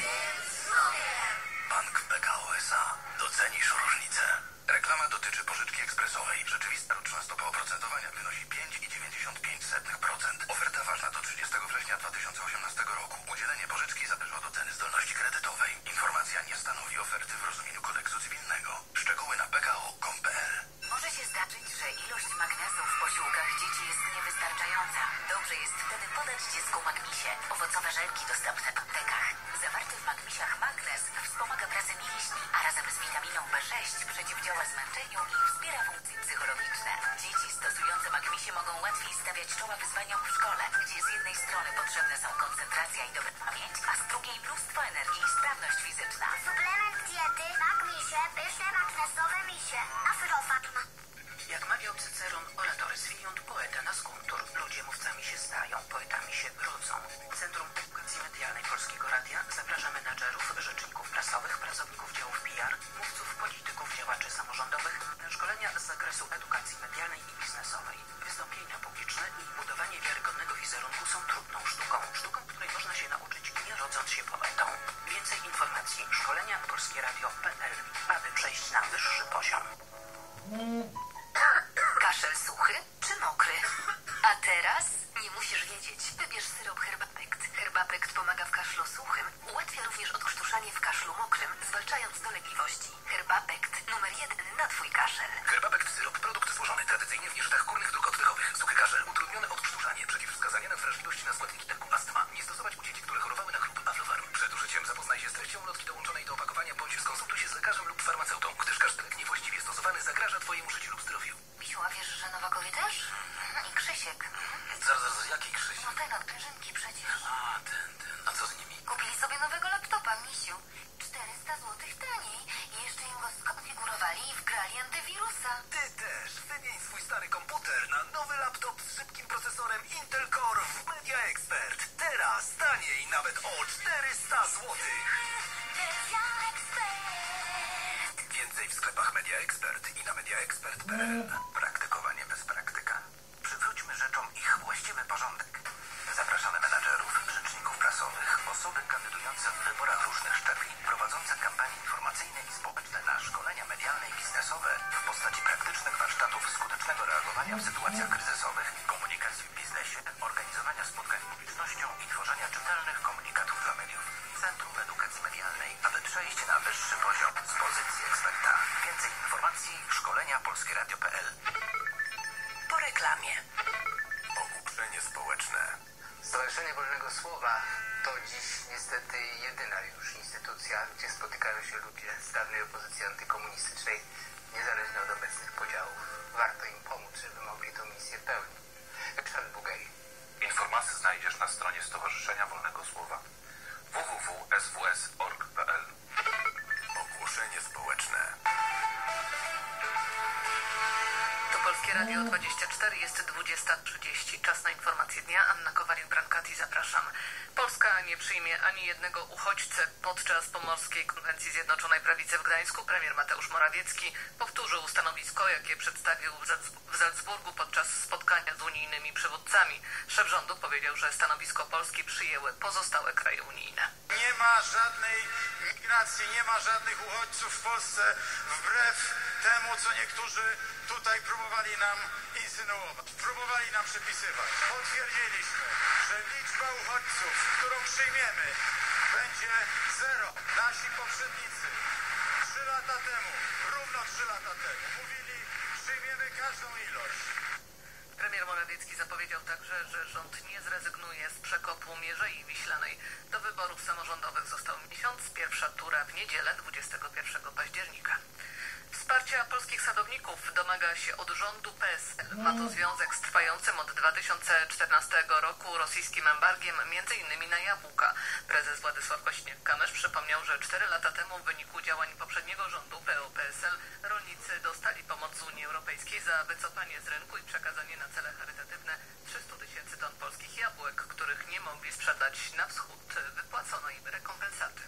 Bank B K O S A. Docenisz różnicę. Reklama dotyczy pożyczki ekspresowej. Rzeczywista roczna stopa oprocentowania wynosi pięć i dziewięćdziesiąt pięć procent. Oferta ważna do trzydziestego września dwa tysiące osiemnastego roku. Udzielenie pożyczki zależy od oceny zdolności kredytowej. Informacja nie stanowi oferty w rozumieniu kodeksu cywilnego. Szczegóły na b k o kropka com kropka p l. Może się zdarzyć, że ilość magnezu w posiłkach dzieci jest niewystarczająca. Dobrze jest wtedy podać dziecku magnesie. Owocowe żelki dostępne w aptekach. Zawarty w magnesiach magnez wspomaga pracę mięśni, a razem z witaminą B sześć przeciwdziała zmęczeniu i wspiera funkcje psychologiczne. Dzieci stosujące magnesie mogą łatwiej stawiać czoła wyzwaniom w szkole, gdzie z jednej strony potrzebne są koncentracja i dobra pamięć, a z drugiej mnóstwo energii i sprawność fizyczna. Suplement diety, magnesie, pyszne magnesowe misie. Afrofarma. Jak mawiał Cyceron, oratory zwiniąt, poeta na skuntur. Ludzie mówcami się stają, poetami się rodzą. Centrum Edukacji Medialnej Polskiego Radia zaprasza menadżerów, rzeczników prasowych, pracowników działów P R, mówców, polityków, działaczy samorządowych na szkolenia z zakresu edukacji medialnej i biznesowej. Wystąpienia publiczne i budowanie wiarygodnego wizerunku są trudną sztuką. Sztuką, której można się nauczyć, nie rodząc się poetą. Więcej informacji szkolenia polskieradio kropka p l, aby przejść na wyższy poziom. Kaszel suchy czy mokry? A teraz nie musisz wiedzieć. Wybierz syrop Herbapekt. Herbapekt pomaga w kaszlu suchym. Ułatwia również odkrztuszanie w kaszlu mokrym, zwalczając dolegliwości. Herbapekt numer jeden na twój kaszel. Herbapekt syrop. Produkt stworzony tradycyjnie w nieżytach górnych dróg oddechowych. Suchy kaszel. Utrudnione odkrztuszanie. Przeciwwskazania na wrażliwość na składniki typu astma. Nie stosować u dzieci, które chorowały na chród Aflofarm. Przed użyciem zapoznaj się z treścią ulotki dołączonej do opakowania bądź skonsultuj się z lekarzem lub farmaceutą, gdyż każdy lek niewłaściwie stosowany zagraża twojemu życiu lub zdrowiu. Misiu, a wiesz, że Nowakowie też? I Krzysiek. Zaraz, zaraz, jaki Krzysiek? No ten od Grażynki przecież. A, ten, ten. A co z nimi? Kupili sobie nowego laptopa, Misiu. czterysta złotych taniej. I jeszcze im go skonfigurowali i wgrali antywirusa. Ty też. Wymień swój stary komputer na nowy laptop z szybkim procesorem Intel Core w Media Expert. Teraz taniej nawet o czterysta złotych. Media Expert. Więcej w sklepach Media Expert i na mediaexpert kropka p l. Praktykowanie bez praktyka. Przywróćmy rzeczom ich właściwy porządek. Zapraszamy menadżerów, rzeczników prasowych, osoby kandydujące w wyborach różnych szczebli, prowadzące kampanie informacyjne i społeczne na szkolenia medialne i biznesowe w postaci praktycznych warsztatów skutecznego reagowania w sytuacjach kryzysowych, komunikacji w biznesie, organizowania spotkań z publicznością i tworzenia czytelnych komunikatów dla mediów. Centrum Edukacji Medialnej, aby przejść na wyższy poziom z pozycji eksperta. Więcej informacji szkolenia polskieradio kropka p l. Po reklamie. O uprzenie Słowa to dziś niestety jedyna już instytucja, gdzie spotykają się ludzie z dawnej opozycji antykomunistycznej, niezależnie od obecnych podziałów. Warto im pomóc, żeby mogli tę misję pełnić. Ryszard Bugej. Informacje znajdziesz na stronie Stowarzyszenia Wolnego Słowa w w w kropka s w s kropka org kropka p l. Ogłoszenie społeczne. To Polskie Radio dwadzieścia cztery, jest dwudziesta trzydzieści. Czas na informacje dnia. Anna Kowalik-Brankati, zapraszam. Polska nie przyjmie ani jednego uchodźcę. Podczas Pomorskiej Konwencji Zjednoczonej Prawicy w Gdańsku premier Mateusz Morawiecki powtórzył stanowisko, jakie przedstawił w Salzburgu podczas spotkania z unijnymi przywódcami. Szef rządu powiedział, że stanowisko Polski przyjęły pozostałe kraje unijne. Nie ma żadnej migracji, nie ma żadnych uchodźców w Polsce, wbrew temu, co niektórzy tutaj próbowali nam insynuować, próbowali nam przypisywać. Potwierdziliśmy, że liczba uchodźców, którą przyjmiemy, będzie zero. Nasi poprzednicy trzy lata temu, równo trzy lata temu, mówili, przyjmiemy każdą ilość. Premier Morawiecki zapowiedział także, że rząd nie zrezygnuje z przekopu Mierzei Wiślanej. Do wyborów samorządowych został miesiąc, pierwsza tura w niedzielę dwudziestego pierwszego października. Wsparcia polskich sadowników domaga się od rządu P S L. Ma to związek z trwającym od dwa tysiące czternastego roku rosyjskim embargiem, między innymi na jabłka. Prezes Władysław Kośniak-Kamysz przypomniał, że cztery lata temu w wyniku działań poprzedniego rządu P O P S L rolnicy dostali pomoc z Unii Europejskiej za wycofanie z rynku i przekazanie na cele charytatywne trzysta tysięcy ton polskich jabłek, których nie mogli sprzedać na wschód. Wypłacono im rekompensaty.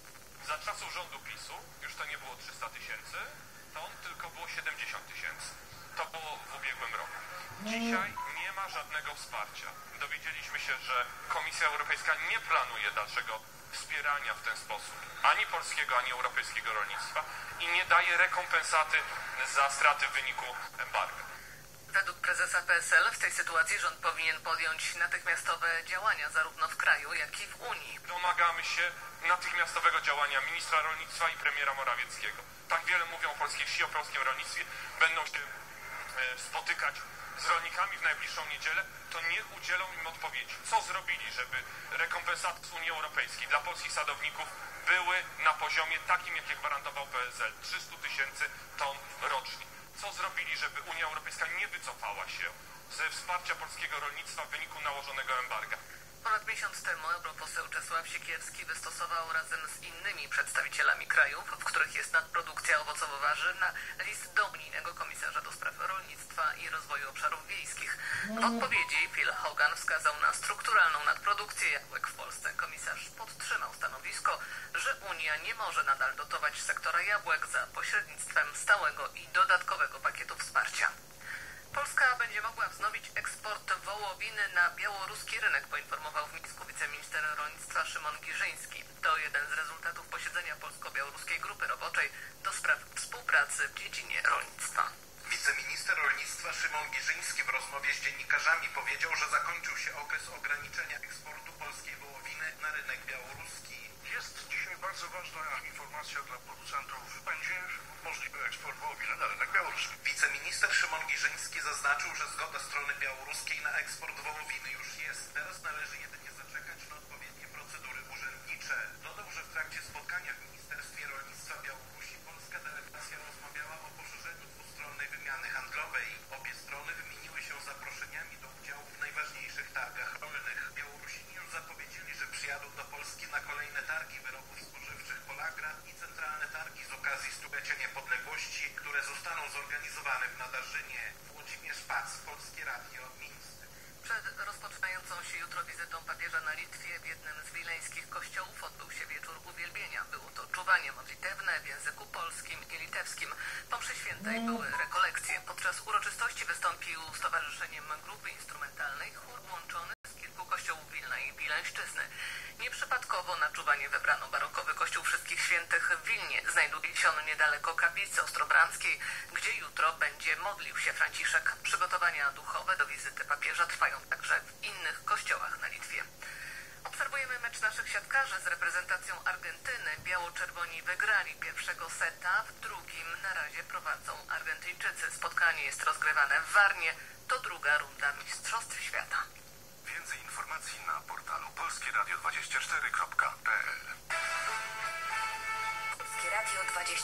Za czasów rządu PiSu już to nie było trzysta tysięcy ton, tylko było siedemdziesiąt tysięcy. To było w ubiegłym roku. Dzisiaj nie ma żadnego wsparcia. Dowiedzieliśmy się, że Komisja Europejska nie planuje dalszego wspierania w ten sposób ani polskiego, ani europejskiego rolnictwa i nie daje rekompensaty za straty w wyniku embarga. Według prezesa P S L w tej sytuacji rząd powinien podjąć natychmiastowe działania zarówno w kraju, jak i w Unii. Domagamy się natychmiastowego działania ministra rolnictwa i premiera Morawieckiego. Tak wiele mówią o polskiej wsi, o polskim rolnictwie. Będą się e, spotykać z rolnikami w najbliższą niedzielę, to niech udzielą im odpowiedzi. Co zrobili, żeby rekompensaty z Unii Europejskiej dla polskich sadowników były na poziomie takim, jakie gwarantował P S L, trzysta tysięcy ton rocznie. Co zrobili, żeby Unia Europejska nie wycofała się ze wsparcia polskiego rolnictwa w wyniku nałożonego embarga? Ponad miesiąc temu europoseł Czesław Siekierski wystosował razem z innymi przedstawicielami krajów, w których jest nadprodukcja owocowo-warzywna, list do unijnego komisarza do spraw rolnictwa i rozwoju obszarów wiejskich. W odpowiedzi Phil Hogan wskazał na strukturalną nadprodukcję jabłek w Polsce. Komisarz podtrzymał stanowisko, że Unia nie może nadal dotować sektora jabłek za pośrednictwem stałego i dodatkowego pakietu wsparcia. Polska będzie mogła wznowić eksport wołowiny na białoruski rynek, poinformował w Mińsku wiceminister rolnictwa Szymon Giżyński. To jeden z rezultatów posiedzenia Polsko-Białoruskiej Grupy Roboczej do spraw współpracy w dziedzinie rolnictwa. Wiceminister rolnictwa Szymon Giżyński w rozmowie z dziennikarzami powiedział, że zakończył się okres ograniczenia eksportu polskiej wołowiny na rynek białoruski. Jest dzisiaj bardzo ważna informacja dla producentów. Będzie możliwy eksport wołowiny na rynek białoruski. Wiceminister Szymon Giżyński zaznaczył, że zgoda strony białoruskiej na eksport wołowiny już jest. Teraz należy jedynie zaczekać na odpowiednie procedury urzędnicze. Dodał, że w trakcie spotkania w Ministerstwie Rolnictwa Białorusi polska delegacja rozmawiała o poszerzeniu dwustronnej wymiany handlowej. Obie strony wymieniły się zaproszeniami do udziału w najważniejszych targach rolnych. Białorusini już zapowiedzieli, że przyjadą do Polski na kolejne targi wyrobów spożywczych Polagrad i centralne targi z okazji stulecia niepodległości, które zostaną zorganizowane w Nadarzynie. Włodzimierz Pac, Polskie Radio, Mińsk. Przed rozpoczynającą się jutro wizytą papieża na Litwie w jednym z wileńskich kościołów odbył się wieczór uwielbienia. Było to czuwanie modlitewne w języku polskim i litewskim. Po mszy świętej były rekolekcje. Podczas uroczystości wystąpił Stowarzyszeniem Grupy Instrumentalnej chór łączony z kilku kościołów Wilna i Wileńszczyzny. Nieprzypadkowo na czuwanie wybrano barokowy kościół Wszystkich Świętych w Wilnie. Znajduje się on niedaleko kaplicy ostrobramskiej, gdzie jutro będzie modlił się Franciszek. Przygotowania duchowe do wizyty papieża trwają także w innych kościołach na Litwie. Obserwujemy mecz naszych siatkarzy z reprezentacją Argentyny. Biało-czerwoni wygrali pierwszego seta, w drugim na razie prowadzą Argentyńczycy. Spotkanie jest rozgrywane w Warnie. To druga runda Mistrzostw Świata. Więcej informacji na portalu polskie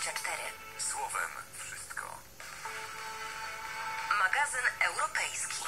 dwadzieścia cztery. Słowem wszystko. Magazyn europejski.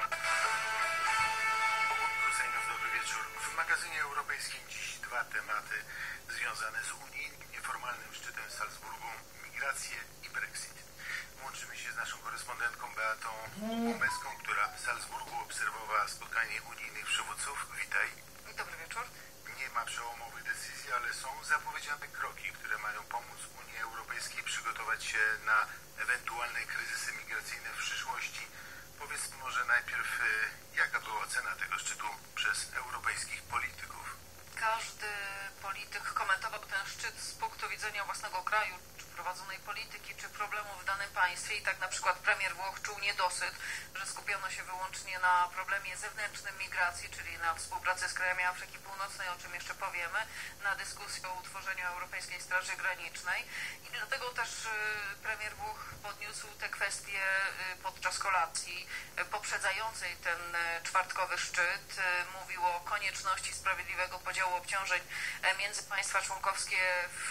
Husejnow, dobry wieczór. W magazynie europejskim dziś dwa tematy związane z unijnym nieformalnym szczytem w Salzburgu: migrację i Brexit. Łączymy się z naszą korespondentką Beatą Bumeską, która w Salzburgu obserwowała spotkanie unijnych przywódców. Witaj. Dobry wieczór. Nie ma przełomowych decyzji, ale są zapowiedziane kroki, które mają pomóc Unii Europejskiej przygotować się na ewentualne kryzysy migracyjne w przyszłości. Powiedz może najpierw, jaka była ocena tego szczytu przez europejskich polityków? Każdy polityk komentował ten szczyt z punktu widzenia własnego kraju, czy prowadzonej polityki, czy problemów w danym państwie. I tak na przykład premier Włoch czuł niedosyt, że skupiono się wyłącznie na problemie zewnętrznym migracji, czyli na współpracy z krajami Afryki Północnej, o czym jeszcze powiemy, na dyskusję o utworzeniu Europejskiej Straży Granicznej. I dlatego też premier Włoch podniósł te kwestie podczas kolacji poprzedzającej ten czwartkowy szczyt. Mówił o konieczności sprawiedliwego podziału obciążeń między państwa członkowskie, w,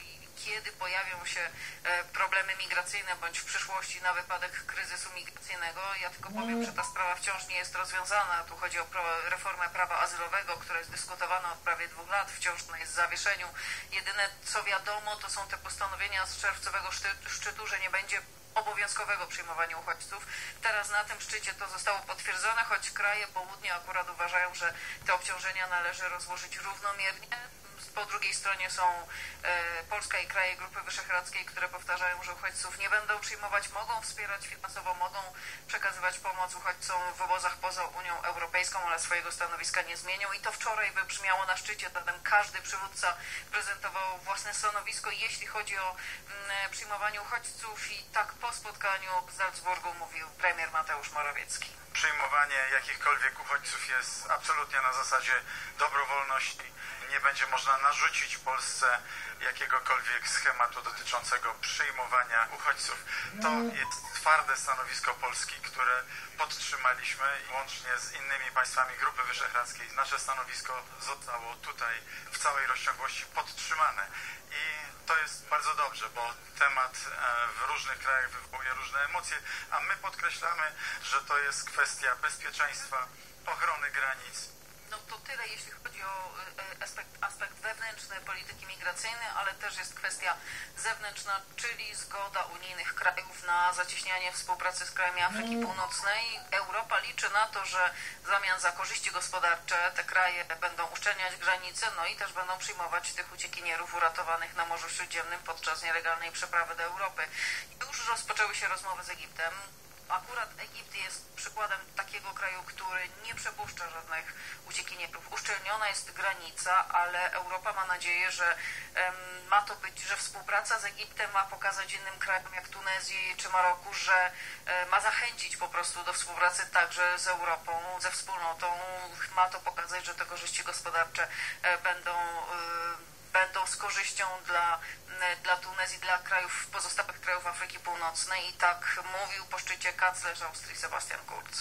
kiedy pojawią się problemy migracyjne bądź w przyszłości na wypadek kryzysu migracyjnego. Ja tylko powiem, że ta sprawa wciąż nie jest rozwiązana. Tu chodzi o reformę prawa azylowego, która jest dyskutowana od prawie dwóch lat, wciąż ona jest w zawieszeniu. Jedyne co wiadomo, to są te postanowienia z czerwcowego szczytu, że nie będzie obowiązkowego przyjmowania uchodźców. Teraz na tym szczycie to zostało potwierdzone, choć kraje południa akurat uważają, że te obciążenia należy rozłożyć równomiernie. Po drugiej stronie są e, Polska i kraje Grupy Wyszehradzkiej, które powtarzają, że uchodźców nie będą przyjmować, mogą wspierać finansowo, mogą przekazywać pomoc uchodźcom w obozach poza Unią Europejską, ale swojego stanowiska nie zmienią. I to wczoraj wybrzmiało na szczycie, zatem każdy przywódca prezentował własne stanowisko, jeśli chodzi o m, przyjmowanie uchodźców. I tak po spotkaniu w Salzburgu mówił premier Mateusz Morawiecki. Przyjmowanie jakichkolwiek uchodźców jest absolutnie na zasadzie dobrowolności. Nie będzie można narzucić Polsce jakiegokolwiek schematu dotyczącego przyjmowania uchodźców. To jest twarde stanowisko Polski, które podtrzymaliśmy łącznie z innymi państwami Grupy Wyszehradzkiej. Nasze stanowisko zostało tutaj w całej rozciągłości podtrzymane. I to jest bardzo dobrze, bo temat w różnych krajach wywołuje różne emocje, a my podkreślamy, że to jest kwestia bezpieczeństwa, ochrony granic. No to tyle, jeśli chodzi o aspekt, aspekt wewnętrzny polityki migracyjnej, ale też jest kwestia zewnętrzna, czyli zgoda unijnych krajów na zacieśnianie współpracy z krajami Afryki Północnej. Europa liczy na to, że w zamian za korzyści gospodarcze te kraje będą uszczelniać granice, no i też będą przyjmować tych uciekinierów uratowanych na Morzu Śródziemnym podczas nielegalnej przeprawy do Europy. Już rozpoczęły się rozmowy z Egiptem. Akurat Egipt jest przykładem takiego kraju, który nie przepuszcza żadnych uciekinierów. Uszczelniona jest granica, ale Europa ma nadzieję, że um, ma to być, że współpraca z Egiptem ma pokazać innym krajom jak Tunezji czy Maroku, że um, ma zachęcić po prostu do współpracy także z Europą, ze wspólnotą. Ma to pokazać, że te korzyści gospodarcze um, będą um, będą z korzyścią dla, dla Tunezji, dla krajów, pozostałych krajów Afryki Północnej. I tak mówił po szczycie kanclerz Austrii Sebastian Kurz.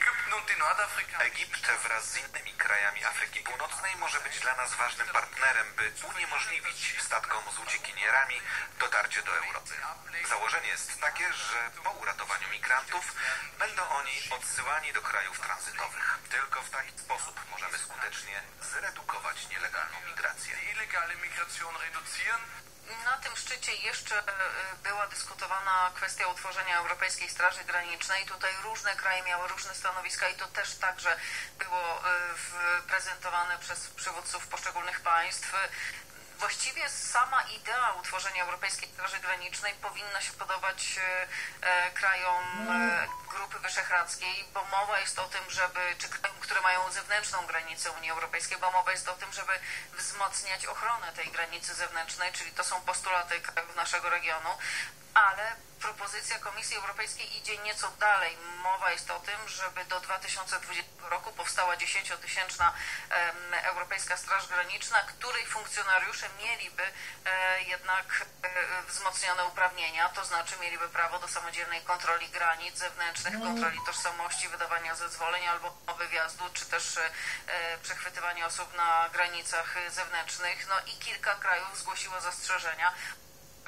Egipt wraz z innymi krajami Afryki Północnej może być dla nas ważnym partnerem, by uniemożliwić statkom z uciekinierami dotarcie do Europy. Założenie jest takie, że po uratowaniu migrantów będą oni odsyłani do krajów tranzytowych. Tylko w taki sposób możemy skutecznie zredukować nielegalną migrację. Na tym szczycie jeszcze była dyskutowana kwestia utworzenia Europejskiej Straży Granicznej. Tutaj różne kraje miały różne stanowiska i to też także było prezentowane przez przywódców poszczególnych państw. Właściwie sama idea utworzenia Europejskiej Straży Granicznej powinna się podobać e, krajom e, Grupy Wyszehradzkiej, bo mowa jest o tym, żeby, czy krajom, które mają zewnętrzną granicę Unii Europejskiej, bo mowa jest o tym, żeby wzmacniać ochronę tej granicy zewnętrznej, czyli to są postulaty krajów naszego regionu, ale propozycja Komisji Europejskiej idzie nieco dalej. Mowa jest o tym, żeby do dwa tysiące dwudziestego roku powstała dziesięciotysięczna e, Europejska Straż Graniczna, której funkcjonariusze mieliby e, jednak e, wzmocnione uprawnienia, to znaczy mieliby prawo do samodzielnej kontroli granic zewnętrznych, kontroli tożsamości, wydawania zezwoleń albo wyjazdu, czy też e, przechwytywania osób na granicach zewnętrznych. No i kilka krajów zgłosiło zastrzeżenia.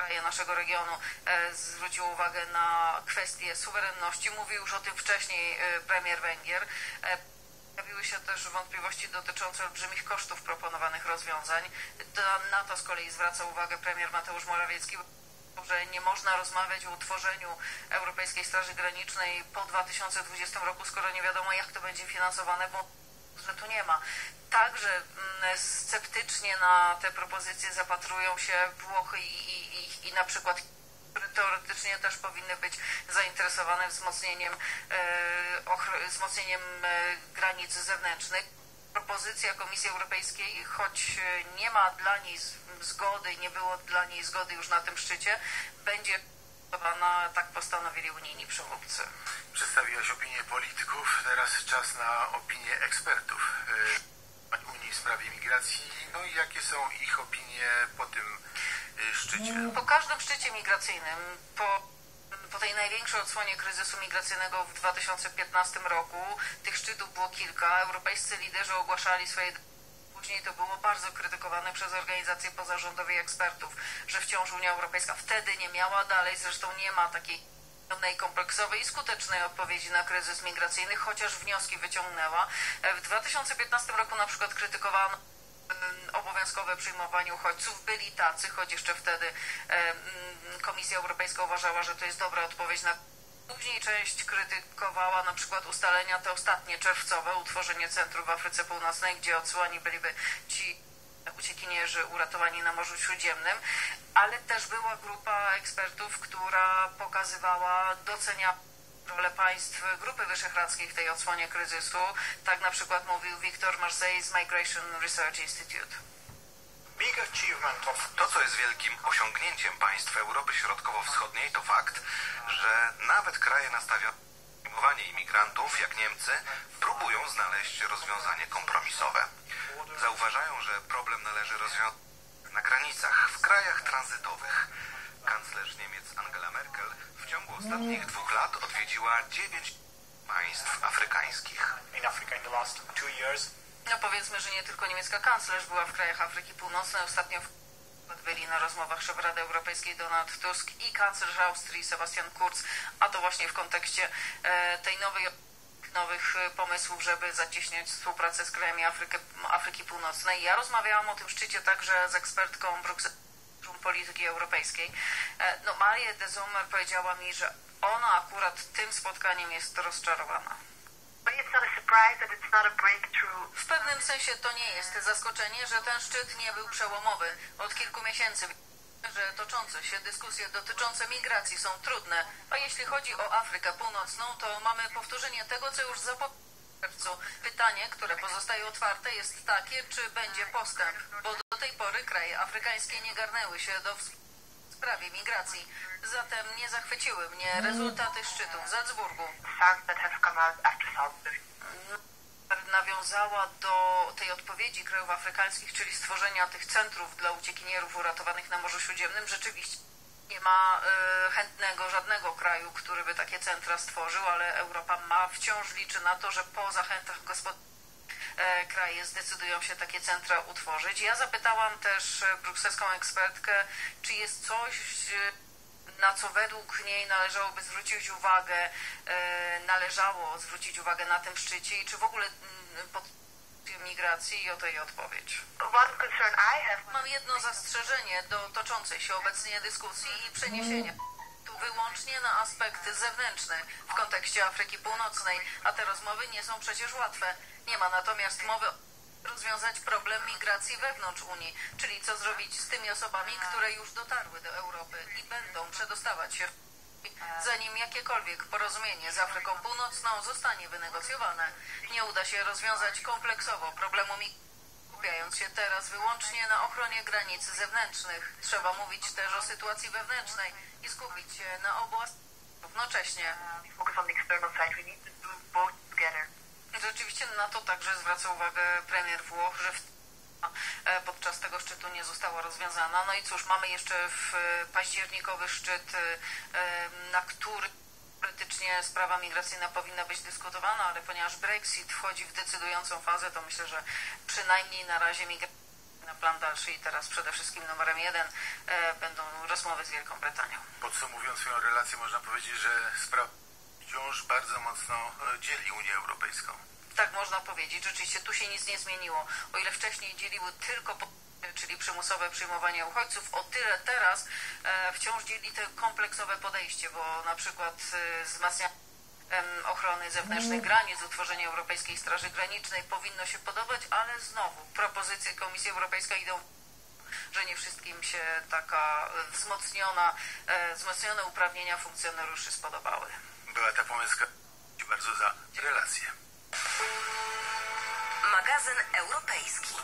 kraje naszego regionu e, zwróciły uwagę na kwestię suwerenności. Mówił już o tym wcześniej e, premier Węgier. E, Pojawiły się też wątpliwości dotyczące olbrzymich kosztów proponowanych rozwiązań. Na to z kolei zwraca uwagę premier Mateusz Morawiecki, że nie można rozmawiać o utworzeniu Europejskiej Straży Granicznej po dwa tysiące dwudziestym roku, skoro nie wiadomo, jak to będzie finansowane, bo że tu nie ma. Także sceptycznie na te propozycje zapatrują się Włochy i, i, i, i na przykład teoretycznie też powinny być zainteresowane wzmocnieniem, e, wzmocnieniem e, granic zewnętrznych. Propozycja Komisji Europejskiej, choć nie ma dla niej zgody, nie było dla niej zgody już na tym szczycie, będzie na, tak postanowili unijni przywódcy. Przedstawiłaś opinię polityków, teraz czas na opinię ekspertów Unii w sprawie migracji. No i jakie są ich opinie po tym szczycie? Po każdym szczycie migracyjnym, po, po tej największej odsłonie kryzysu migracyjnego w dwa tysiące piętnastym roku, tych szczytów było kilka, europejscy liderzy ogłaszali swoje... Później to było bardzo krytykowane przez organizacje pozarządowe i ekspertów, że wciąż Unia Europejska wtedy nie miała, dalej zresztą nie ma takiej pełnej, kompleksowej i skutecznej odpowiedzi na kryzys migracyjny, chociaż wnioski wyciągnęła. W dwa tysiące piętnastym roku na przykład krytykowano obowiązkowe przyjmowanie uchodźców. Byli tacy, choć jeszcze wtedy Komisja Europejska uważała, że to jest dobra odpowiedź na... Później część krytykowała na przykład ustalenia te ostatnie czerwcowe, utworzenie centrum w Afryce Północnej, gdzie odsyłani byliby ci uciekinierzy uratowani na Morzu Śródziemnym, ale też była grupa ekspertów, która pokazywała, docenia rolę państw Grupy Wyszehradzkiej w tej odsłonie kryzysu. Tak na przykład mówił Victor Marseille z Migration Research Institute. To, co jest wielkim osiągnięciem państw Europy Środkowo-Wschodniej, to fakt, że nawet kraje nastawione na przyjmowanie imigrantów, jak Niemcy, próbują znaleźć rozwiązanie kompromisowe. Zauważają, że problem należy rozwiązać na granicach, w krajach tranzytowych. Kanclerz Niemiec Angela Merkel w ciągu ostatnich dwóch lat odwiedziła dziewięć państw afrykańskich. No powiedzmy, że nie tylko niemiecka kanclerz była w krajach Afryki Północnej. Ostatnio byli na rozmowach szef Rady Europejskiej Donald Tusk i kanclerz Austrii Sebastian Kurz, a to właśnie w kontekście e, tej nowej nowych pomysłów, żeby zacieśniać współpracę z krajami Afryki, Afryki Północnej. Ja rozmawiałam o tym szczycie także z ekspertką Brukseli Polityki Europejskiej. E, no Marię de Sommer powiedziała mi, że ona akurat tym spotkaniem jest rozczarowana. W pewnym sensie to nie jest zaskoczenie, że ten szczyt nie był przełomowy. Od kilku miesięcy że toczące się dyskusje dotyczące migracji są trudne, a jeśli chodzi o Afrykę Północną, to mamy powtórzenie tego, co już zapowiedziano w czerwcu. Pytanie, które pozostaje otwarte, jest takie, czy będzie postęp, bo do tej pory kraje afrykańskie nie garnęły się do w sprawie migracji. Zatem nie zachwyciły mnie rezultaty szczytu w Salzburgu. Nawiązała do tej odpowiedzi krajów afrykańskich, czyli stworzenia tych centrów dla uciekinierów uratowanych na Morzu Śródziemnym. Rzeczywiście nie ma y, chętnego żadnego kraju, który by takie centra stworzył, ale Europa ma, wciąż liczy na to, że po zachętach gospodarczych y, kraje zdecydują się takie centra utworzyć. Ja zapytałam też brukselską ekspertkę, czy jest coś, y, na co według niej należałoby zwrócić uwagę, e, należało zwrócić uwagę na tym szczycie i czy w ogóle m, pod migracji, i oto jej odpowiedź. Mam jedno zastrzeżenie do toczącej się obecnie dyskusji i przeniesienia tu wyłącznie na aspekt zewnętrzny w kontekście Afryki Północnej, a te rozmowy nie są przecież łatwe. Nie ma natomiast mowy rozwiązać problem migracji wewnątrz Unii, czyli co zrobić z tymi osobami, które już dotarły do Europy i będą przedostawać się, zanim jakiekolwiek porozumienie z Afryką Północną zostanie wynegocjowane. Nie uda się rozwiązać kompleksowo problemu migracji, skupiając się teraz wyłącznie na ochronie granic zewnętrznych. Trzeba mówić też o sytuacji wewnętrznej i skupić się na obu aspektach równocześnie. Rzeczywiście na to także zwraca uwagę premier Włoch, że w podczas tego szczytu nie została rozwiązana. No i cóż, mamy jeszcze w październikowy szczyt, na który teoretycznie sprawa migracyjna powinna być dyskutowana, ale ponieważ Brexit wchodzi w decydującą fazę, to myślę, że przynajmniej na razie migracja Na plan dalszy i teraz przede wszystkim numerem jeden e, będą rozmowy z Wielką Brytanią. Podsumowując swoją relację, można powiedzieć, że sprawa wciąż bardzo mocno dzieli Unię Europejską. Tak można powiedzieć. Rzeczywiście tu się nic nie zmieniło. O ile wcześniej dzieliły tylko po, czyli przymusowe przyjmowanie uchodźców, o tyle teraz e, wciąż dzieli to kompleksowe podejście, bo na przykład e, wzmacnianie ochrony zewnętrznych granic, utworzenie Europejskiej Straży Granicznej powinno się podobać, ale znowu propozycje Komisji Europejskiej idą, że nie wszystkim się taka wzmocniona, e, wzmocnione uprawnienia funkcjonariuszy spodobały. Beata Pomyska, dziękuję bardzo za relację. Magazyn europejski.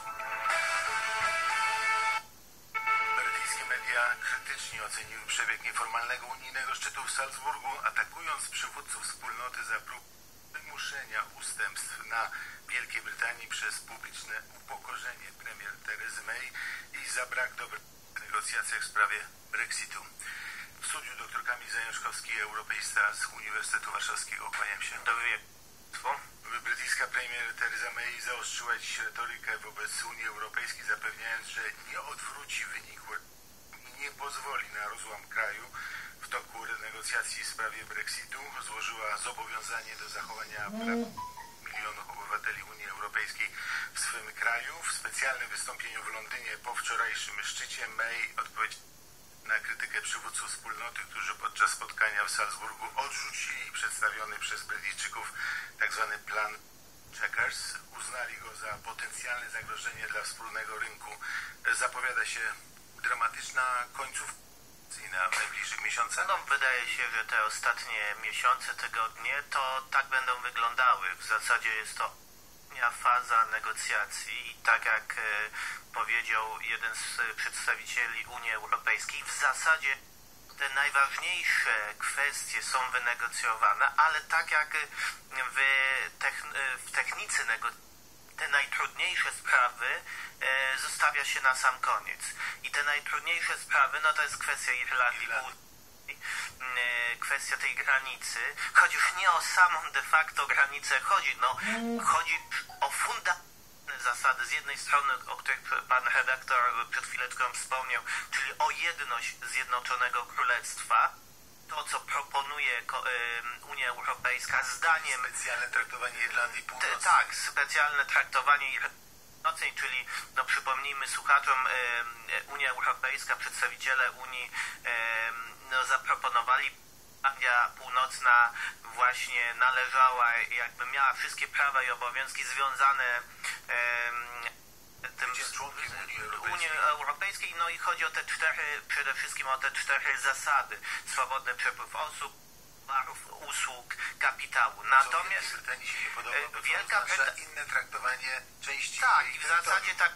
Brytyjskie media krytycznie oceniły przebieg nieformalnego unijnego szczytu w Salzburgu, atakując przywódców wspólnoty za próbę wymuszenia ustępstw na Wielkiej Brytanii przez publiczne upokorzenie premier Terezy May i za brak dobrych negocjacjach w sprawie Brexitu. W studiu dr Kamil Zajączkowski, europeista z Uniwersytetu Warszawskiego. Kłaniam się. Dobry. Brytyjska premier Theresa May zaostrzyła dziś retorykę wobec Unii Europejskiej, zapewniając, że nie odwróci wyniku i nie pozwoli na rozłam kraju. W toku renegocjacji w sprawie Brexitu złożyła zobowiązanie do zachowania praw milionów obywateli Unii Europejskiej w swym kraju. W specjalnym wystąpieniu w Londynie po wczorajszym szczycie May odpowiedziała na krytykę przywódców wspólnoty, którzy podczas spotkania w Salzburgu odrzucili przedstawiony przez Brytyjczyków tzw. plan Checkers. Uznali go za potencjalne zagrożenie dla wspólnego rynku. Zapowiada się dramatyczna końcówka w najbliższych miesiącach. No, wydaje się, że te ostatnie miesiące, tygodnie to tak będą wyglądały. W zasadzie jest to faza negocjacji i tak jak e, powiedział jeden z przedstawicieli Unii Europejskiej, w zasadzie te najważniejsze kwestie są wynegocjowane, ale tak jak w, techn w technice negocjacji te najtrudniejsze sprawy e, zostawia się na sam koniec. I te najtrudniejsze sprawy, no to jest kwestia Irlandii Północnej, kwestia tej granicy, choć już nie o samą de facto granicę chodzi, no chodzi o fundamentalne zasady, z jednej strony, o których pan redaktor przed chwileczką wspomniał, czyli o jedność Zjednoczonego Królestwa, to co proponuje Unia Europejska, zdaniem... Specjalne traktowanie Irlandii Północnej. Tak, specjalne traktowanie Irlandii Północnej, czyli no przypomnijmy słuchaczom, Unia Europejska, przedstawiciele Unii no, zaproponowali, Irlandia Północna właśnie należała, jakby miała wszystkie prawa i obowiązki związane tym z członkiem Unii Europejskiej. Unii Europejskiej, no i chodzi o te cztery, przede wszystkim o te cztery zasady. Swobodny przepływ osób, towarów, usług, kapitału. Natomiast Brytanii się nie podoba, bo Wielka Brytania inne traktowanie części tak, w zasadzie tak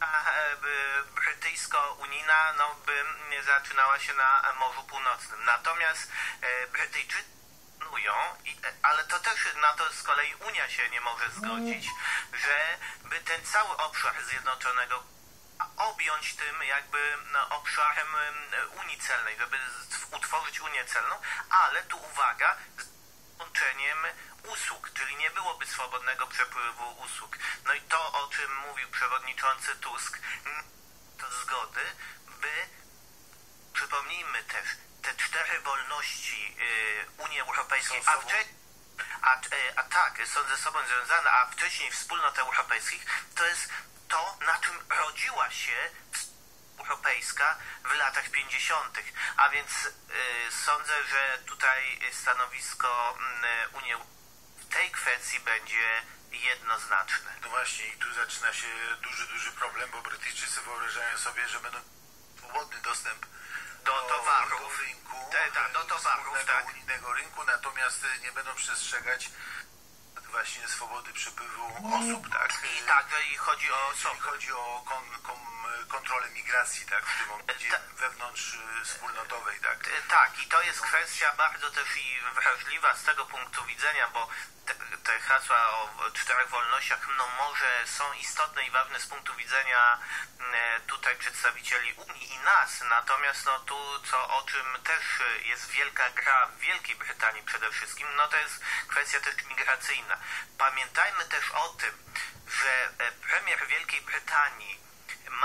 brytyjsko-unijna no, by zaczynała się na Morzu Północnym. Natomiast e, Brytyjczycy planują, ale to też na to z kolei Unia się nie może zgodzić, że by ten cały obszar Zjednoczonego objąć tym jakby no, obszarem Unii Celnej, żeby utworzyć Unię Celną, ale tu uwaga, z łączeniem usług, czyli nie byłoby swobodnego przepływu usług. No i to, o czym mówił przewodniczący Tusk, to zgody, by, przypomnijmy też, te cztery wolności y, Unii Europejskiej, a, wcze- a, a tak, są ze sobą związane, a wcześniej wspólnot europejskich, to jest to, na czym rodziła się Europejska w latach pięćdziesiątych. A więc y, sądzę, że tutaj stanowisko y, Unii w tej kwestii będzie jednoznaczne. No właśnie, i tu zaczyna się duży, duży problem, bo Brytyjczycy wyobrażają sobie, że będą swobodny dostęp do, do towarów, do rynku, te, ta, do towarów, tak. unijnego rynku, natomiast nie będą przestrzegać właśnie swobody przepływu osób, tak? I tak, i chodzi o Czyli chodzi o kon, kon, kontrolę migracji, tak? W tym momencie Ta, wewnątrz wspólnotowej, tak? Tak, i to jest kwestia bardzo też i wrażliwa z tego punktu widzenia, bo te, te hasła o czterech wolnościach, no może są istotne i ważne z punktu widzenia e, tutaj przedstawicieli Unii i nas, natomiast no tu, co o czym też jest wielka gra w Wielkiej Brytanii przede wszystkim, no to jest kwestia też migracyjna. Pamiętajmy też o tym, że premier Wielkiej Brytanii ma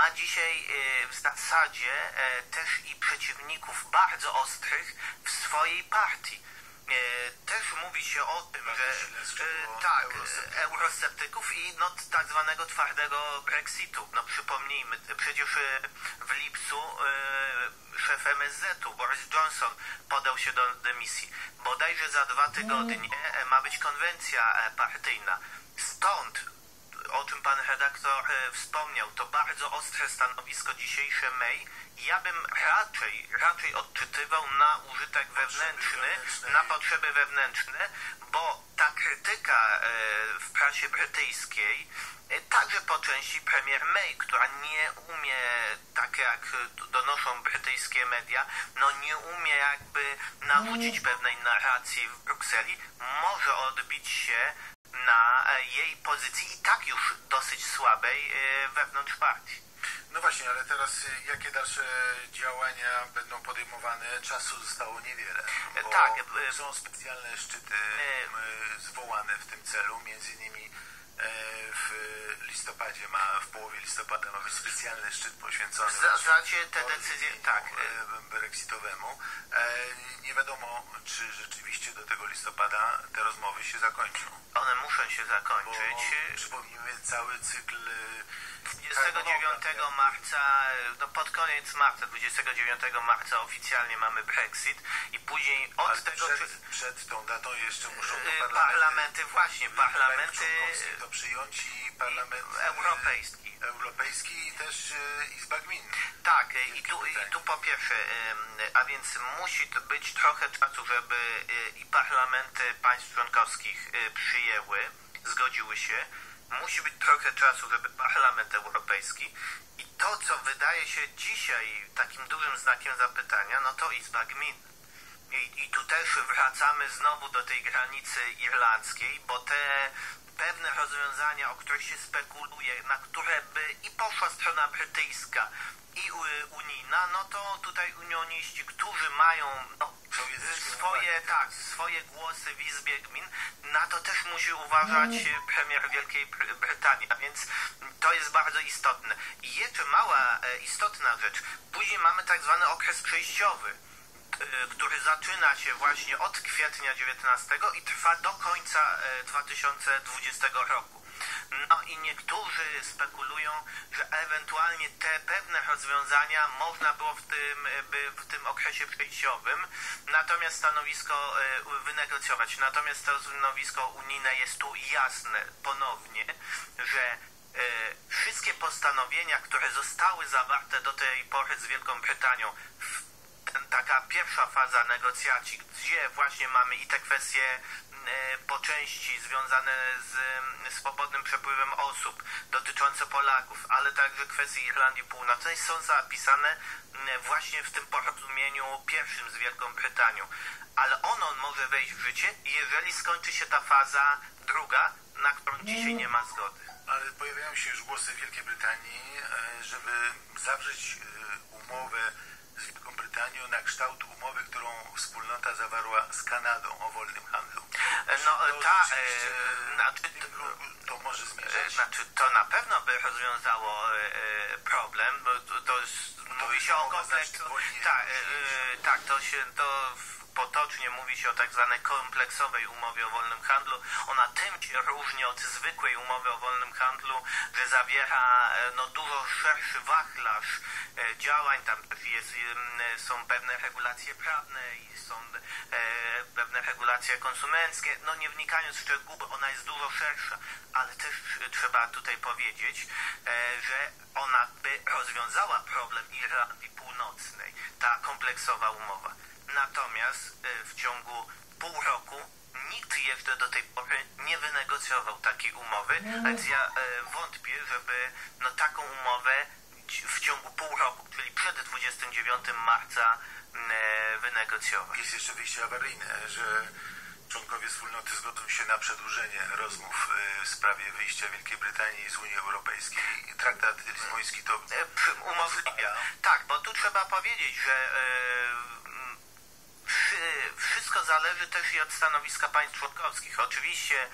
ma dzisiaj w zasadzie też i przeciwników bardzo ostrych w swojej partii. Też mówi się o tym, że tak, eurosceptyków i no, tak zwanego twardego Brexitu. No przypomnijmy, przecież w lipcu szef M S Z-u Boris Johnson podał się do dymisji. Bodajże za dwa tygodnie ma być konwencja partyjna. Stąd, o czym pan redaktor wspomniał, to bardzo ostre stanowisko dzisiejsze May. Ja bym raczej, raczej odczytywał na użytek wewnętrzny, na potrzeby wewnętrzne, bo ta krytyka w prasie brytyjskiej, także po części premier May, która nie umie, tak jak donoszą brytyjskie media, no nie umie jakby narzucić pewnej narracji w Brukseli, może odbić się na jej pozycji i tak już dosyć słabej wewnątrz partii. No właśnie, ale teraz jakie dalsze działania będą podejmowane? Czasu zostało niewiele. Bo tak. Są specjalne szczyty zwołane w tym celu, między innymi w listopadzie, ma, w połowie listopada ma być specjalny szczyt poświęcony znaczy te decyzje, tak, brexitowemu. Nie wiadomo, czy rzeczywiście do tego listopada te rozmowy się zakończą. One muszą się zakończyć. Bo, przypomnijmy, cały cykl dwudziestego dziewiątego marca, no pod koniec marca, dwudziestego dziewiątego marca oficjalnie mamy Brexit i później od Ale tego... Przed, przed tą datą jeszcze muszą to parlamenty... Parlamenty, właśnie, parlamenty... to przyjąć i parlament... Europejski. Europejski i też Izba Gmin. Tak, i tu, i tu po pierwsze, a więc musi to być trochę czasu, żeby i parlamenty państw członkowskich przyjęły, zgodziły się. Musi być trochę czasu, żeby Parlament Europejski i to, co wydaje się dzisiaj takim dużym znakiem zapytania, no to Izba Gmin. I, i tu też wracamy znowu do tej granicy irlandzkiej, bo te pewne rozwiązania, o których się spekuluje, na które by i poszła strona brytyjska i unijna, no to tutaj unioniści, którzy mają no, swoje, tak, swoje głosy w Izbie Gmin, na to też musi uważać premier Wielkiej Brytanii, a więc to jest bardzo istotne. I jeszcze mała, istotna rzecz, później mamy tak zwany okres przejściowy, który zaczyna się właśnie od kwietnia dziewiętnastego i trwa do końca dwa tysiące dwudziestego roku. No i niektórzy spekulują, że ewentualnie te pewne rozwiązania można było w tym, by w tym okresie przejściowym natomiast stanowisko wynegocjować. Natomiast to stanowisko unijne jest tu jasne ponownie, że wszystkie postanowienia, które zostały zawarte do tej pory z Wielką Brytanią, taka pierwsza faza negocjacji, gdzie właśnie mamy i te kwestie po części związane z swobodnym przepływem osób, dotyczące Polaków, ale także kwestie Irlandii Północnej są zapisane właśnie w tym porozumieniu pierwszym z Wielką Brytanią. Ale ono może wejść w życie, jeżeli skończy się ta faza druga, na którą dzisiaj nie ma zgody. Ale pojawiają się już głosy Wielkiej Brytanii, żeby zawrzeć umowę z Wielką Brytanią na kształt umowy, którą wspólnota zawarła z Kanadą o wolnym handlu. No to ta, e, znaczy, to, to może zmierzać. Znaczy to na pewno by rozwiązało e, problem, bo to, to jest, to mówi się o kompleksie. Tak, e, tak, to się to potocznie mówi się o tak zwanej kompleksowej umowie o wolnym handlu. Ona tym się różni od zwykłej umowy o wolnym handlu, że zawiera no, dużo szerszy wachlarz e, działań. Tam jest, e, są pewne regulacje prawne i są e, pewne regulacje konsumenckie. No nie wnikając w szczegóły, ona jest dużo szersza, ale też trzeba tutaj powiedzieć, e, że ona by rozwiązała problem Irlandii Północnej, ta kompleksowa umowa. Natomiast w ciągu pół roku nikt jeszcze do tej pory nie wynegocjował takiej umowy, więc ja wątpię, żeby no, taką umowę w ciągu pół roku, czyli przed dwudziestego dziewiątego marca wynegocjować. Jest jeszcze wyjście awaryjne, że członkowie wspólnoty zgodzą się na przedłużenie rozmów w sprawie wyjścia Wielkiej Brytanii z Unii Europejskiej. Traktat lizboński to umożliwia. Tak, bo tu trzeba powiedzieć, że wszystko zależy też i od stanowiska państw członkowskich. Oczywiście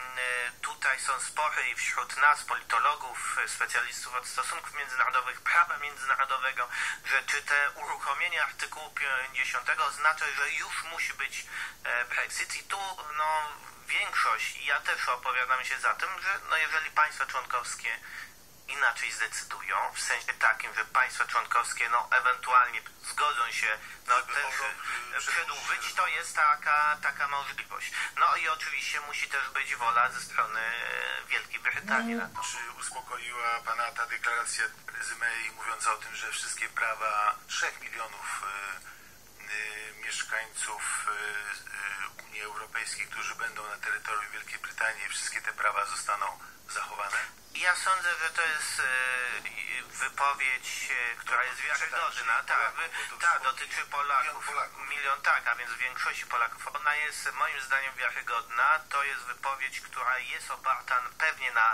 tutaj są spory i wśród nas, politologów, specjalistów od stosunków międzynarodowych, prawa międzynarodowego, że czy te uruchomienie artykułu pięćdziesiątego oznacza, że już musi być Brexit i tu no, większość, i ja też opowiadam się za tym, że no, jeżeli państwa członkowskie inaczej zdecydują, w sensie takim, że państwa członkowskie no ewentualnie zgodzą się no, też przedłużyć, to jest taka, taka możliwość. No i oczywiście musi też być wola ze strony Wielkiej Brytanii na to. Czy uspokoiła pana ta deklaracja Terezy May mówiąca o tym, że wszystkie prawa trzech milionów y, y, mieszkańców y, y, Unii Europejskiej, którzy będą na terytorium Wielkiej Brytanii, wszystkie te prawa zostaną zachowane? Ja sądzę, że to jest e, wypowiedź, e, która jest wiarygodna. Tak, ta, dotyczy Polaków. Milion, tak, a więc większości Polaków. Ona jest moim zdaniem wiarygodna. To jest wypowiedź, która jest oparta pewnie na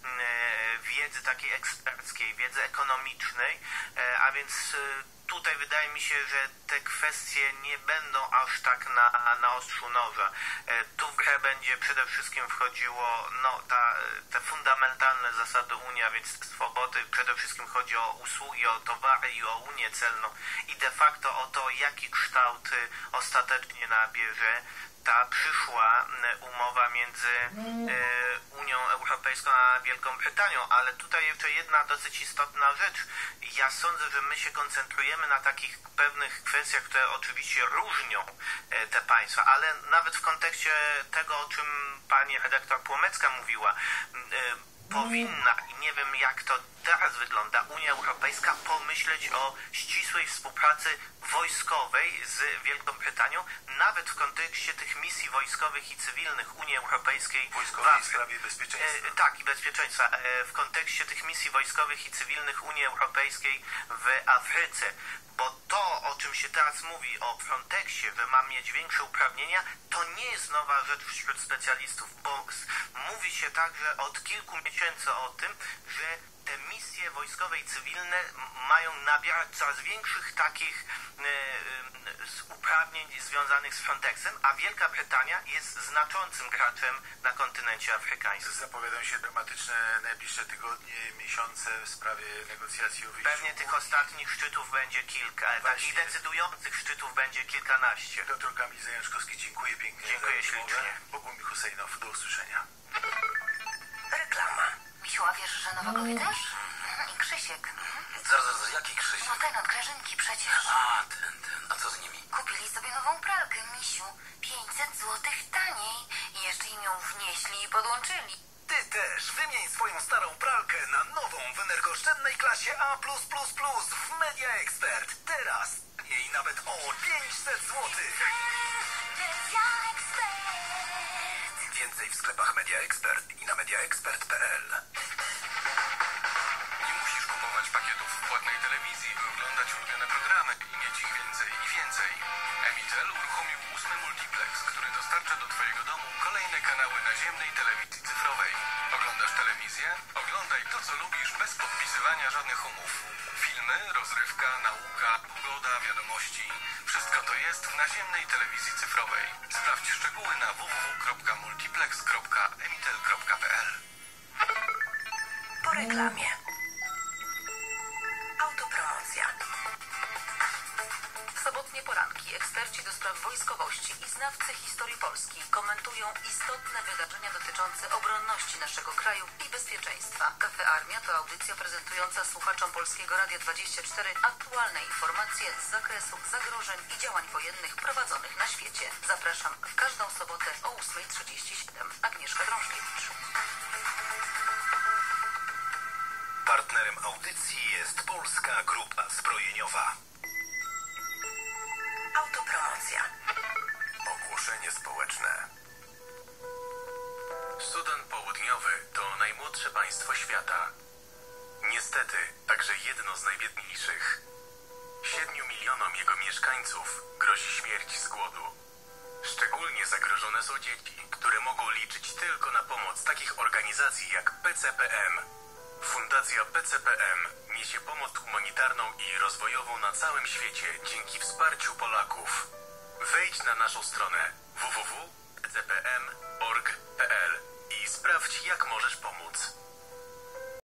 e, wiedzy takiej eksperckiej, wiedzy ekonomicznej, e, a więc e, tutaj wydaje mi się, że te kwestie nie będą aż tak na, na ostrzu noża. E, tu w grę będzie przede wszystkim wchodziło no, ta, te fundamentalne zasady Unii, a więc te swobody. Przede wszystkim chodzi o usługi, o towary i o Unię celną i de facto o to, jaki kształt ostatecznie nabierze ta przyszła umowa między Unią Europejską a Wielką Brytanią, ale tutaj jeszcze jedna dosyć istotna rzecz. Ja sądzę, że my się koncentrujemy na takich pewnych kwestiach, które oczywiście różnią te państwa, ale nawet w kontekście tego, o czym pani redaktor Płomecka mówiła, powinna, i nie wiem jak to teraz wygląda, Unia Europejska pomyśleć o ścisłej współpracy wojskowej z Wielką Brytanią, nawet w kontekście tych misji wojskowych i cywilnych Unii Europejskiej. Wojskowej w sprawie bezpieczeństwa. E, tak, i bezpieczeństwa. E, w kontekście tych misji wojskowych i cywilnych Unii Europejskiej w Afryce. Bo to, o czym się teraz mówi, o Frontexie, że ma mieć większe uprawnienia, to nie jest nowa rzecz wśród specjalistów, bo mówi się także od kilku miesięcy o tym, że te misje wojskowe i cywilne mają nabierać coraz większych takich e, e, uprawnień związanych z Frontexem, a Wielka Brytania jest znaczącym graczem na kontynencie afrykańskim. Zapowiadają się dramatyczne najbliższe tygodnie, miesiące w sprawie negocjacji o wyjściu. Pewnie tych ostatnich szczytów będzie kilka, Właśnie. takich decydujących szczytów będzie kilkanaście. Doktor Kamil Zajączkowski, dziękuję pięknie. Dziękuję ślicznie. Bogumił Husejnow, do usłyszenia. Reklama. Misiu, a wiesz, że nowa kobieta? I Krzysiek. Zaraz, zaraz, jaki Krzysiek? No ten od Grażynki przecież. A, ten, ten. A co z nimi? Kupili sobie nową pralkę, Misiu. pięćset złotych taniej. I jeszcze im ją wnieśli i podłączyli. Ty też wymień swoją starą pralkę na nową w energooszczędnej klasie A plus plus plus w Media Expert. Teraz jej nawet o pięćset złotych. Media Expert. Więcej w sklepach Media Expert i na mediaexpert kropka p l. Nie musisz kupować pakietów w płatnej telewizji, by oglądać ulubione programy i mieć ich więcej i więcej. Emitel uruchomił ósmy multiplex, który dostarcza do Twojego domu kolejne kanały naziemnej telewizji cyfrowej. Oglądasz telewizję? Oglądaj to, co lubisz, bez podpisywania żadnych umów. Filmy, rozrywka, nauka, pogoda, wiadomości. Wszystko to jest w naziemnej telewizji cyfrowej. Sprawdź szczegóły na w w w kropka multiplex kropka emitel kropka p l. Po reklamie. Autopromocja. W sobotnie poranki eksperci do spraw wojskowości i znawcy historii Polski komentują istotne wydarzenia dotyczące obronności naszego kraju i bezpieczeństwa. Cafe Armia to audycja prezentująca słuchaczom Polskiego Radia dwadzieścia cztery aktualne informacje z zakresu zagrożeń i działań wojennych prowadzonych na świecie. Zapraszam w każdą sobotę o ósma trzydzieści siedem. Agnieszka Drążkiewicz. Partnerem audycji jest Polska Grupa Zbrojeniowa. Autopromocja. Ogłoszenie społeczne. Sudan Południowy to najmłodsze państwo świata. Niestety, także jedno z najbiedniejszych. Siedmiu milionom jego mieszkańców grozi śmierć z głodu. Szczególnie zagrożone są dzieci, które mogą liczyć tylko na pomoc takich organizacji jak P C P M. Fundacja P C P M niesie pomoc humanitarną i rozwojową na całym świecie dzięki wsparciu Polaków. Wejdź na naszą stronę w w w kropka e c p m kropka org kropka p l i sprawdź, jak możesz pomóc.